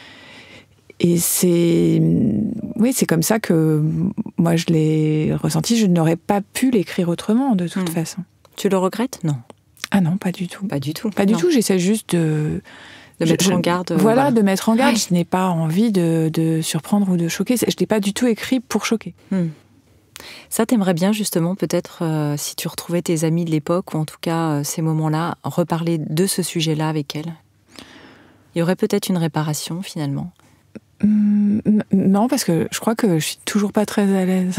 et c'est... Oui, c'est comme ça que moi, je l'ai ressenti. Je n'aurais pas pu l'écrire autrement, de toute mmh. façon. Tu le regrettes ? Non. Ah non, pas du tout. Pas du tout. Pas non. du tout, j'essaie juste de... De mettre je, en garde. Voilà, voilà, de mettre en garde. Ouais. Je n'ai pas envie de, de surprendre ou de choquer. Je n'ai pas du tout écrit pour choquer. Mmh. Ça, t'aimerais bien justement peut-être, euh, si tu retrouvais tes amies de l'époque, ou en tout cas euh, ces moments-là, reparler de ce sujet-là avec elles ? Il y aurait peut-être une réparation finalement ? mmh, Non, parce que je crois que je suis toujours pas très à l'aise.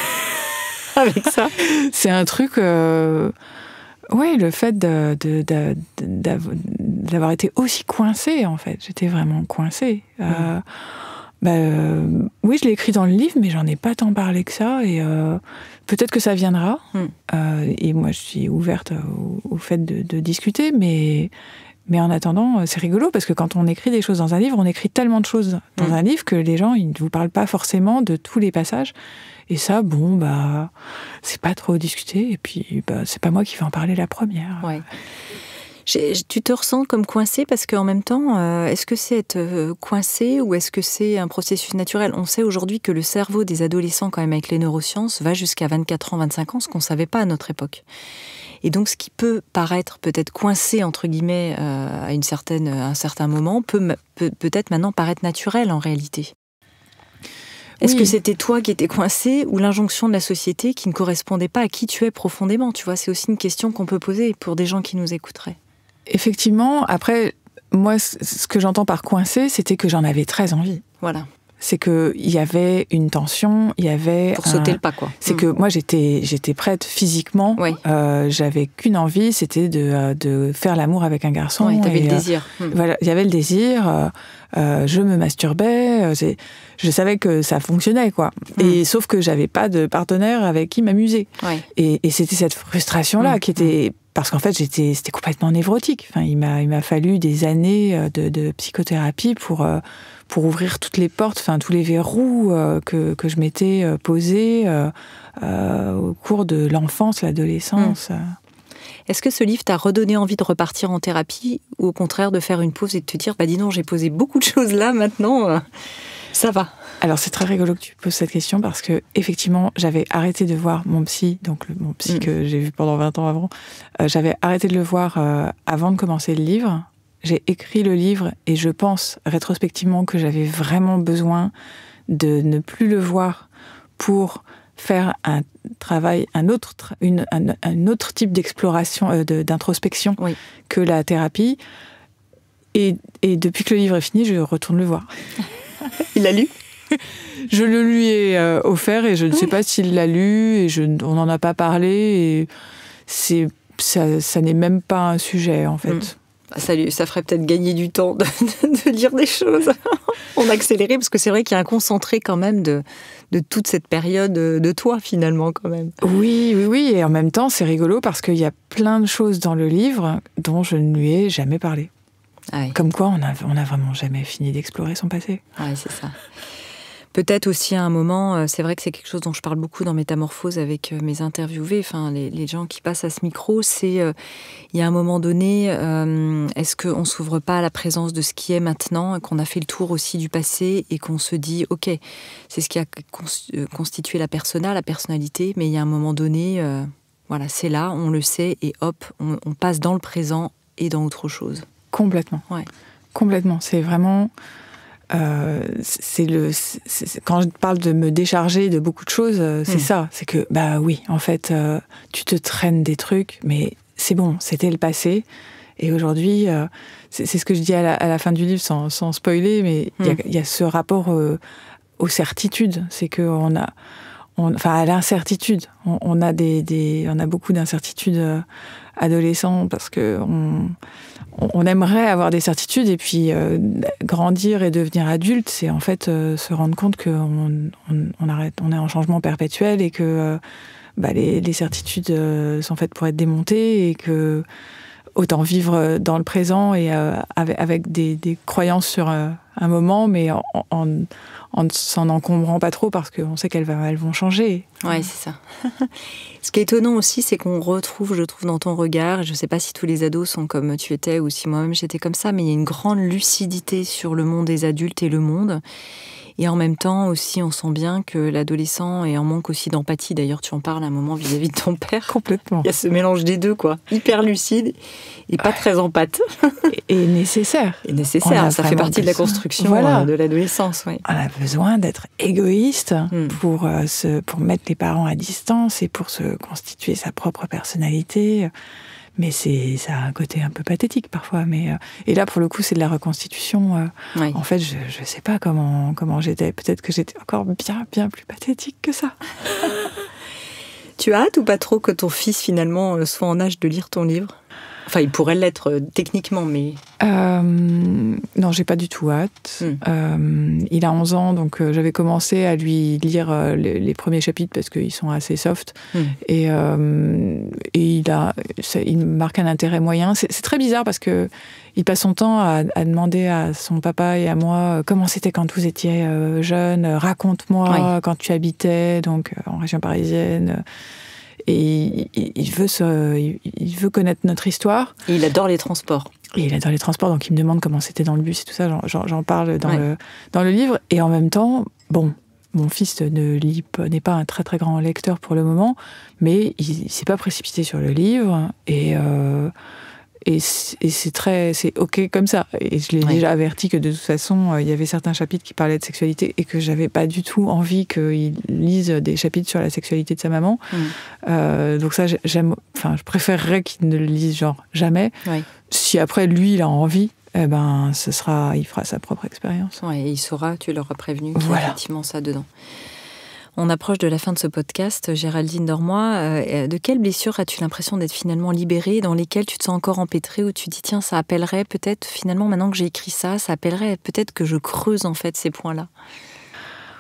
Avec ça ? C'est un truc... Euh... Oui, le fait de, de, de, de, d'avoir été aussi coincée, en fait. J'étais vraiment coincée. Mmh. Euh... Bah, euh, oui, je l'ai écrit dans le livre, mais j'en ai pas tant parlé que ça. Et euh, peut-être que ça viendra. Mm. Euh, et moi, je suis ouverte au, au fait de, de discuter. Mais, mais en attendant, c'est rigolo parce que quand on écrit des choses dans un livre, on écrit tellement de choses dans mm. un livre que les gens, ils ne vous parlent pas forcément de tous les passages. Et ça, bon, bah, c'est pas trop discuté. Et puis, bah, c'est pas moi qui vais en parler la première. Ouais. J'ai, tu te ressens comme coincé parce qu'en même temps, euh, est-ce que c'est être euh, coincé ou est-ce que c'est un processus naturel ? On sait aujourd'hui que le cerveau des adolescents, quand même avec les neurosciences, va jusqu'à vingt-quatre ans, vingt-cinq ans, ce qu'on ne savait pas à notre époque. Et donc, ce qui peut paraître peut-être coincé, entre guillemets, euh, à, une certaine, à un certain moment, peut, peut peut-être maintenant paraître naturel en réalité. Est-ce oui. que c'était toi qui étais coincé ou l'injonction de la société qui ne correspondait pas à qui tu es profondément ? Tu vois, c'est aussi une question qu'on peut poser pour des gens qui nous écouteraient. Effectivement, après, moi, ce que j'entends par coincé, c'était que j'en avais très envie. Voilà. C'est qu'il y avait une tension, il y avait... Pour un... sauter le pas, quoi. C'est mmh. que moi, j'étais, j'étais prête physiquement. Oui. Euh, j'avais qu'une envie, c'était de, de faire l'amour avec un garçon. Oui, t'avais et, le désir. Euh, mmh. Voilà, il y avait le désir, euh, euh, je me masturbais, euh, c'est, je savais que ça fonctionnait, quoi. Mmh. Et sauf que j'avais pas de partenaire avec qui m'amuser. Oui. Et, et c'était cette frustration-là mmh. qui était... Parce qu'en fait, j'étais, c'était complètement névrotique. Enfin, il m'a, il m'a fallu des années de, de psychothérapie pour, pour ouvrir toutes les portes, enfin tous les verrous euh, que, que je m'étais euh, posés euh, euh, au cours de l'enfance, l'adolescence. Mmh. Est-ce que ce livre t'a redonné envie de repartir en thérapie ou au contraire de faire une pause et de te dire, bah dis non, j'ai posé beaucoup de choses là, maintenant, euh, ça va? Alors c'est très rigolo que tu poses cette question parce que effectivement j'avais arrêté de voir mon psy, donc le, mon psy mmh. que j'ai vu pendant vingt ans avant, euh, j'avais arrêté de le voir euh, avant de commencer le livre. J'ai écrit le livre et je pense rétrospectivement que j'avais vraiment besoin de ne plus le voir pour faire un travail, un autre, une, un, un autre type d'exploration, euh, de, d'introspection oui. que la thérapie. Et, et depuis que le livre est fini, je retourne le voir. Il l'a lu ? Je le lui ai euh, offert et je ne sais pas s'il l'a lu et je, on n'en a pas parlé et c'est, ça, ça n'est même pas un sujet en fait. Mmh. Ça, lui, ça ferait peut-être gagner du temps de, de, de lire des choses en accéléré, parce que c'est vrai qu'il y a un concentré quand même de, de toute cette période de toi, finalement, quand même. Oui, oui, oui, et en même temps, c'est rigolo parce qu'il y a plein de choses dans le livre dont je ne lui ai jamais parlé. Ah oui. Comme quoi, on n'a on a vraiment jamais fini d'explorer son passé. Oui, c'est ça. Peut-être aussi à un moment, c'est vrai que c'est quelque chose dont je parle beaucoup dans Métamorphose avec mes interviewés, enfin les, les gens qui passent à ce micro, c'est euh, il y a un moment donné, euh, est-ce qu'on ne s'ouvre pas à la présence de ce qui est maintenant, qu'on a fait le tour aussi du passé et qu'on se dit, ok, c'est ce qui a constitué la persona, la personnalité, mais il y a un moment donné, euh, voilà, c'est là, on le sait et hop, on, on passe dans le présent et dans autre chose. Complètement. Ouais. Complètement. C'est vraiment... Euh, c'est le, c'est, quand je parle de me décharger de beaucoup de choses, c'est mmh. ça. C'est que, bah oui, en fait, euh, tu te traînes des trucs, mais c'est bon, c'était le passé. Et aujourd'hui, euh, c'est, c'est ce que je dis à la, à la fin du livre, sans, sans spoiler, mais il mmh. y, y a ce rapport euh, aux certitudes. C'est qu'on a... On, enfin, à l'incertitude. On, on, a des, des, on a beaucoup d'incertitudes euh, adolescents parce qu'on on aimerait avoir des certitudes et puis euh, grandir et devenir adulte, c'est en fait euh, se rendre compte qu'on on, on arrête, on est en changement perpétuel et que euh, bah, les, les certitudes euh, sont faites pour être démontées et que autant vivre dans le présent et euh, avec, avec des, des croyances sur euh, un moment, mais en, en, en ne s'en encombrant pas trop parce qu'on sait qu'elles va, elles vont changer. Oui, c'est ça. Ce qui est étonnant aussi, c'est qu'on retrouve, je trouve, dans ton regard, je ne sais pas si tous les ados sont comme tu étais ou si moi-même j'étais comme ça, mais il y a une grande lucidité sur le monde des adultes et le monde. Et en même temps aussi, on sent bien que l'adolescent est en manque aussi d'empathie. D'ailleurs, tu en parles à un moment vis-à-vis de ton père. Complètement. Il y a ce mélange des deux, quoi. Hyper lucide et pas ouais. très empathe. Et nécessaire. Et nécessaire, ça fait partie besoin. de la construction voilà. de l'adolescence. Oui. On a besoin d'être égoïste hmm. pour, euh, se, pour mettre les parents à distance et pour se constituer sa propre personnalité. Mais c'est, ça a un côté un peu pathétique parfois. Mais, euh, et là, pour le coup, c'est de la reconstitution. Euh, oui. En fait, je ne sais pas comment, comment j'étais. Peut-être que j'étais encore bien, bien plus pathétique que ça. Tu as hâte ou pas trop que ton fils, finalement, soit en âge de lire ton livre ? Enfin, il pourrait l'être euh, techniquement, mais... Euh, non, j'ai pas du tout hâte. Mm. Euh, il a onze ans, donc euh, j'avais commencé à lui lire euh, les, les premiers chapitres parce qu'ils sont assez soft. Mm. Et, euh, et il, a, ça, il marque un intérêt moyen. C'est, c'est très bizarre parce que il passe son temps à, à demander à son papa et à moi comment c'était quand vous étiez euh, jeunes. Raconte-moi oui. quand tu habitais donc en région parisienne. Et il veut, se, il veut connaître notre histoire. Et il adore les transports. Et il adore les transports, donc il me demande comment c'était dans le bus et tout ça. J'en, j'en parle dans, ouais. le, dans le livre. Et en même temps, bon, mon fils ne lit, n'est pas un très très grand lecteur pour le moment, mais il ne s'est pas précipité sur le livre. Et... Euh, Et c'est, et c'est très, c'est ok comme ça. Et je l'ai ouais. déjà averti que de toute façon, euh, il y avait certains chapitres qui parlaient de sexualité et que j'avais pas du tout envie qu'il lise des chapitres sur la sexualité de sa maman. Mm. Euh, donc ça, j'aime, enfin, je préférerais qu'il ne le lise genre jamais. Ouais. Si après lui, il a envie, eh ben, ce sera, il fera sa propre expérience. Ouais, et il saura, tu l'auras prévenu, qu'il voilà. y a effectivement ça dedans. On approche de la fin de ce podcast. Géraldine Dormoy, euh, de quelles blessures as-tu l'impression d'être finalement libérée, dans lesquelles tu te sens encore empêtrée, où tu te dis, tiens, ça appellerait peut-être, finalement, maintenant que j'ai écrit ça, ça appellerait peut-être que je creuse en fait ces points-là?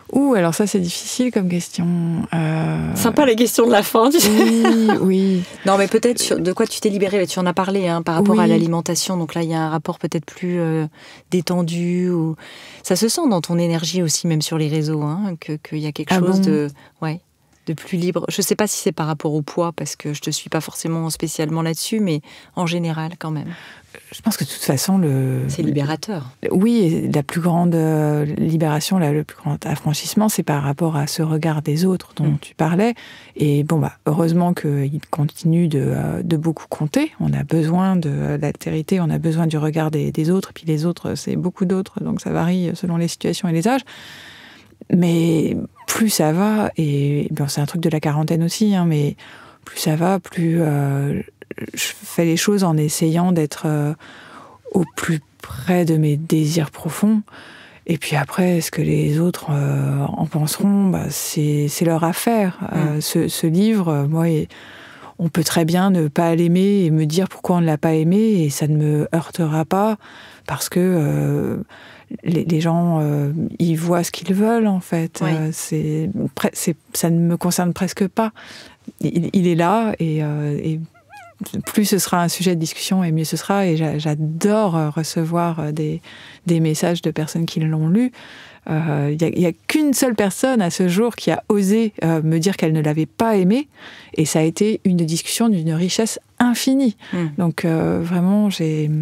Ouh, alors ça, c'est difficile comme question. Euh... Sympa les questions de la fin, tu sais. Oui, oui. Non, mais peut-être sur de quoi tu t'es libérée. Tu en as parlé hein, par rapport oui. à l'alimentation. Donc là, il y a un rapport peut-être plus euh, détendu. Ou... Ça se sent dans ton énergie aussi, même sur les réseaux, hein, que, qu'il y a quelque ah chose bon de, ouais, de plus libre. Je ne sais pas si c'est par rapport au poids, parce que je ne te suis pas forcément spécialement là-dessus, mais en général, quand même. Je pense que de toute façon, le... c'est libérateur. Oui, la plus grande libération, le plus grand affranchissement, c'est par rapport à ce regard des autres dont mmh. tu parlais. Et bon, bah, heureusement qu'il continue de, de beaucoup compter. On a besoin de l'altérité, on a besoin du regard des, des autres. Puis les autres, c'est beaucoup d'autres, donc ça varie selon les situations et les âges. Mais plus ça va, et bon, c'est un truc de la quarantaine aussi, hein, mais plus ça va, plus... Euh, je fais les choses en essayant d'être euh, au plus près de mes désirs profonds. Et puis après, ce que les autres euh, en penseront, bah, c'est, c'est leur affaire. Mmh. Euh, ce, ce livre, moi, on peut très bien ne pas l'aimer et me dire pourquoi on ne l'a pas aimé, et ça ne me heurtera pas, parce que euh, les, les gens, euh, ils voient ce qu'ils veulent, en fait. Oui. Euh, c'est, c'est, ça ne me concerne presque pas. Il, il est là, et... Euh, et plus ce sera un sujet de discussion et mieux ce sera. Et j'adore recevoir des, des messages de personnes qui l'ont lu. Il euh, n'y a, a qu'une seule personne à ce jour qui a osé euh, me dire qu'elle ne l'avait pas aimé. Et ça a été une discussion d'une richesse infinie. Mmh. Donc euh, vraiment, j'ai...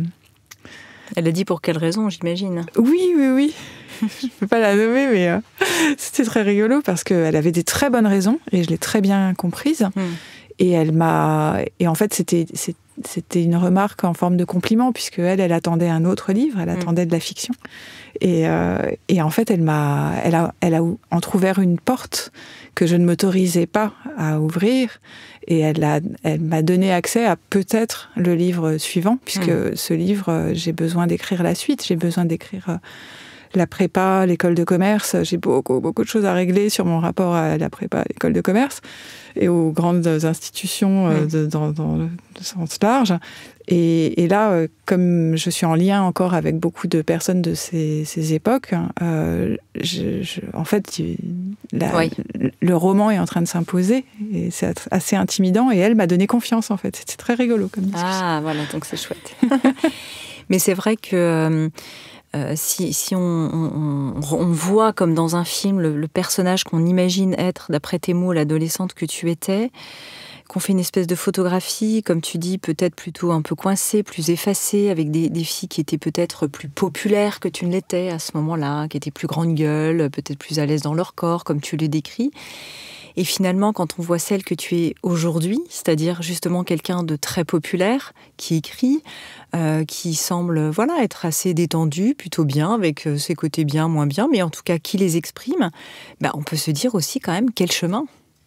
Elle a dit pour quelle raison, j'imagine. Oui, oui, oui. Je ne peux pas la nommer, mais euh, c'était très rigolo parce qu'elle avait des très bonnes raisons et je l'ai très bien comprise. Mmh. Et elle m'a, et en fait, c'était, c'était une remarque en forme de compliment, puisque elle, elle attendait un autre livre, elle attendait de la fiction. Et, euh, et en fait, elle m'a, elle a, elle a entrouvert une porte que je ne m'autorisais pas à ouvrir, et elle a, elle m'a donné accès à peut-être le livre suivant, puisque mmh. ce livre, j'ai besoin d'écrire la suite, j'ai besoin d'écrire la prépa, l'école de commerce. J'ai beaucoup, beaucoup de choses à régler sur mon rapport à la prépa, à l'école de commerce et aux grandes institutions mmh. de, dans, dans le sens large. Et, et là, comme je suis en lien encore avec beaucoup de personnes de ces, ces époques, euh, je, je, en fait, la, oui. le roman est en train de s'imposer. Et c'est assez intimidant. Et elle m'a donné confiance, en fait. C'était très rigolo comme discussion. Ah, voilà, donc c'est chouette. Mais c'est vrai que... Euh, si, si on, on, on voit comme dans un film le, le personnage qu'on imagine être, d'après tes mots, l'adolescente que tu étais, qu'on fait une espèce de photographie, comme tu dis, peut-être plutôt un peu coincée, plus effacée, avec des, des filles qui étaient peut-être plus populaires que tu ne l'étais à ce moment-là, qui étaient plus grande gueule, peut-être plus à l'aise dans leur corps, comme tu le décris. Et finalement, quand on voit celle que tu es aujourd'hui, c'est-à-dire justement quelqu'un de très populaire, qui écrit, euh, qui semble voilà, être assez détendu, plutôt bien, avec ses côtés bien, moins bien, mais en tout cas qui les exprime, ben, on peut se dire aussi quand même quel chemin.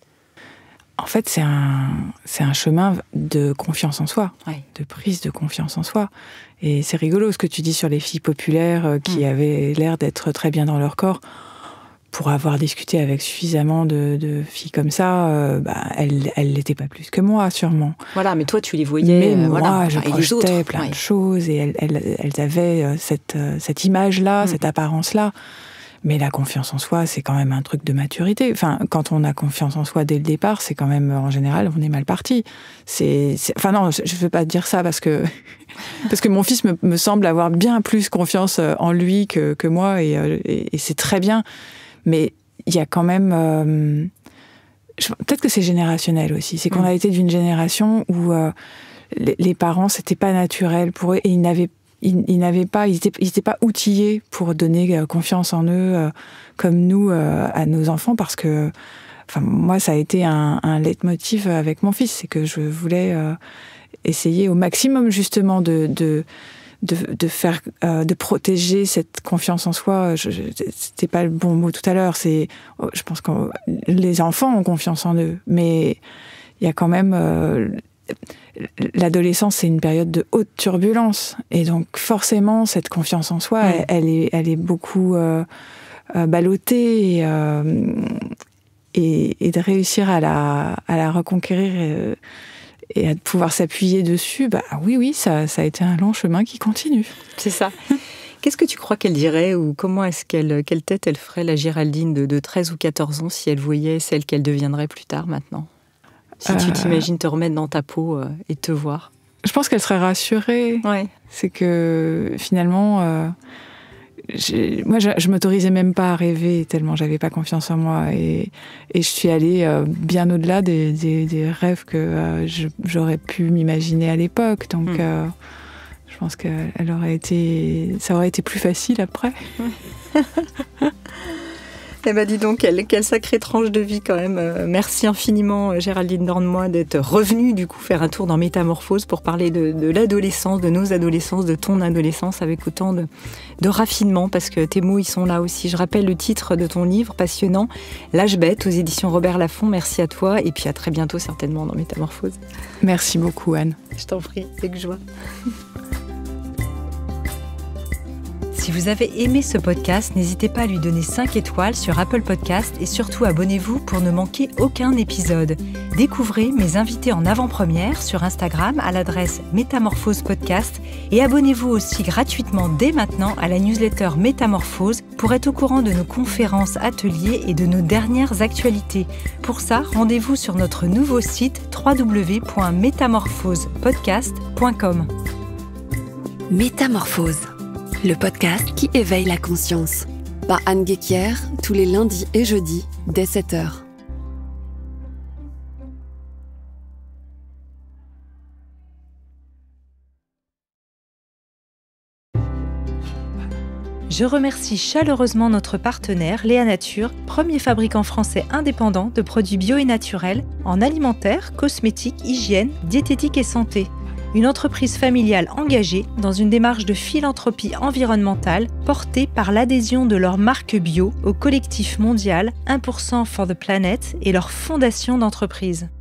En fait, c'est un, c'est un chemin de confiance en soi, oui. de prise de confiance en soi. Et c'est rigolo ce que tu dis sur les filles populaires qui mmh. avaient l'air d'être très bien dans leur corps. Pour avoir discuté avec suffisamment de, de filles comme ça, euh, bah, elles elles l'étaient pas plus que moi, sûrement. Voilà, mais toi, tu les voyais. Mais euh, moi, voilà. je enfin, projetais plein ouais. de choses et elles, elles, elles avaient cette, cette image-là, mmh. cette apparence-là. Mais la confiance en soi, c'est quand même un truc de maturité. Enfin, quand on a confiance en soi dès le départ, c'est quand même, en général, on est mal parti. C'est, c'est... Enfin non, je ne veux pas dire ça parce que... parce que mon fils me, me semble avoir bien plus confiance en lui que, que moi et, et, et c'est très bien. Mais il y a quand même... Euh, je, peut-être que c'est générationnel aussi. C'est qu'on mmh. a été d'une génération où euh, les, les parents, c'était pas naturel pour eux et ils n'avaient, ils, ils n'avaient pas... Ils étaient, ils étaient pas outillés pour donner euh, confiance en eux euh, comme nous euh, à nos enfants parce que... Enfin, moi, ça a été un, un leitmotiv avec mon fils. C'est que je voulais euh, essayer au maximum, justement, de... de De, de faire, euh, de protéger cette confiance en soi. Je, je, c'était pas le bon mot tout à l'heure. C'est, je pense que les enfants ont confiance en eux, mais il y a quand même euh, l'adolescence, c'est une période de haute turbulence, et donc forcément cette confiance en soi, mmh. elle, elle est, elle est beaucoup euh, euh, ballottée et, euh, et, et de réussir à la, à la reconquérir. Euh, Et à pouvoir s'appuyer dessus, bah oui, oui, ça, ça a été un long chemin qui continue. C'est ça. Qu'est-ce que tu crois qu'elle dirait ou comment est-ce qu'elle, quelle tête elle ferait, la Géraldine de, de treize ou quatorze ans, si elle voyait celle qu'elle deviendrait plus tard maintenant? Si euh... tu t'imagines te remettre dans ta peau euh, et te voir. Je pense qu'elle serait rassurée. Ouais. C'est que finalement, euh, moi, je, je m'autorisais même pas à rêver tellement j'avais pas confiance en moi. Et, et je suis allée euh, bien au-delà des, des, des rêves que euh, je, j'aurais pu m'imaginer à l'époque. Donc, mmh. euh, je pense que elle aurait été, ça aurait été plus facile après. Eh bien, dis donc, quelle, quelle sacrée tranche de vie quand même. Euh, merci infiniment, Géraldine Dornemois, d'être revenue du coup faire un tour dans Métamorphose pour parler de, de l'adolescence, de nos adolescences, de ton adolescence avec autant de, de raffinement, parce que tes mots, ils sont là aussi. Je rappelle le titre de ton livre passionnant, L'âge bête, aux éditions Robert Laffont. Merci à toi et puis à très bientôt certainement dans Métamorphose. Merci beaucoup, Anne. Je t'en prie, avec joie. Si vous avez aimé ce podcast, n'hésitez pas à lui donner cinq étoiles sur Apple Podcast et surtout abonnez-vous pour ne manquer aucun épisode. Découvrez mes invités en avant-première sur Instagram à l'adresse Métamorphose Podcast et abonnez-vous aussi gratuitement dès maintenant à la newsletter Métamorphose pour être au courant de nos conférences, ateliers et de nos dernières actualités. Pour ça, rendez-vous sur notre nouveau site w w w point métamorphose podcast point com. Métamorphose, le podcast qui éveille la conscience. Par Anne Guéquière, tous les lundis et jeudis, dès sept heures. Je remercie chaleureusement notre partenaire Léa Nature, premier fabricant français indépendant de produits bio et naturels en alimentaire, cosmétiques, hygiène, diététique et santé. Une entreprise familiale engagée dans une démarche de philanthropie environnementale portée par l'adhésion de leur marque bio au collectif mondial un pour cent for the Planet et leur fondation d'entreprise.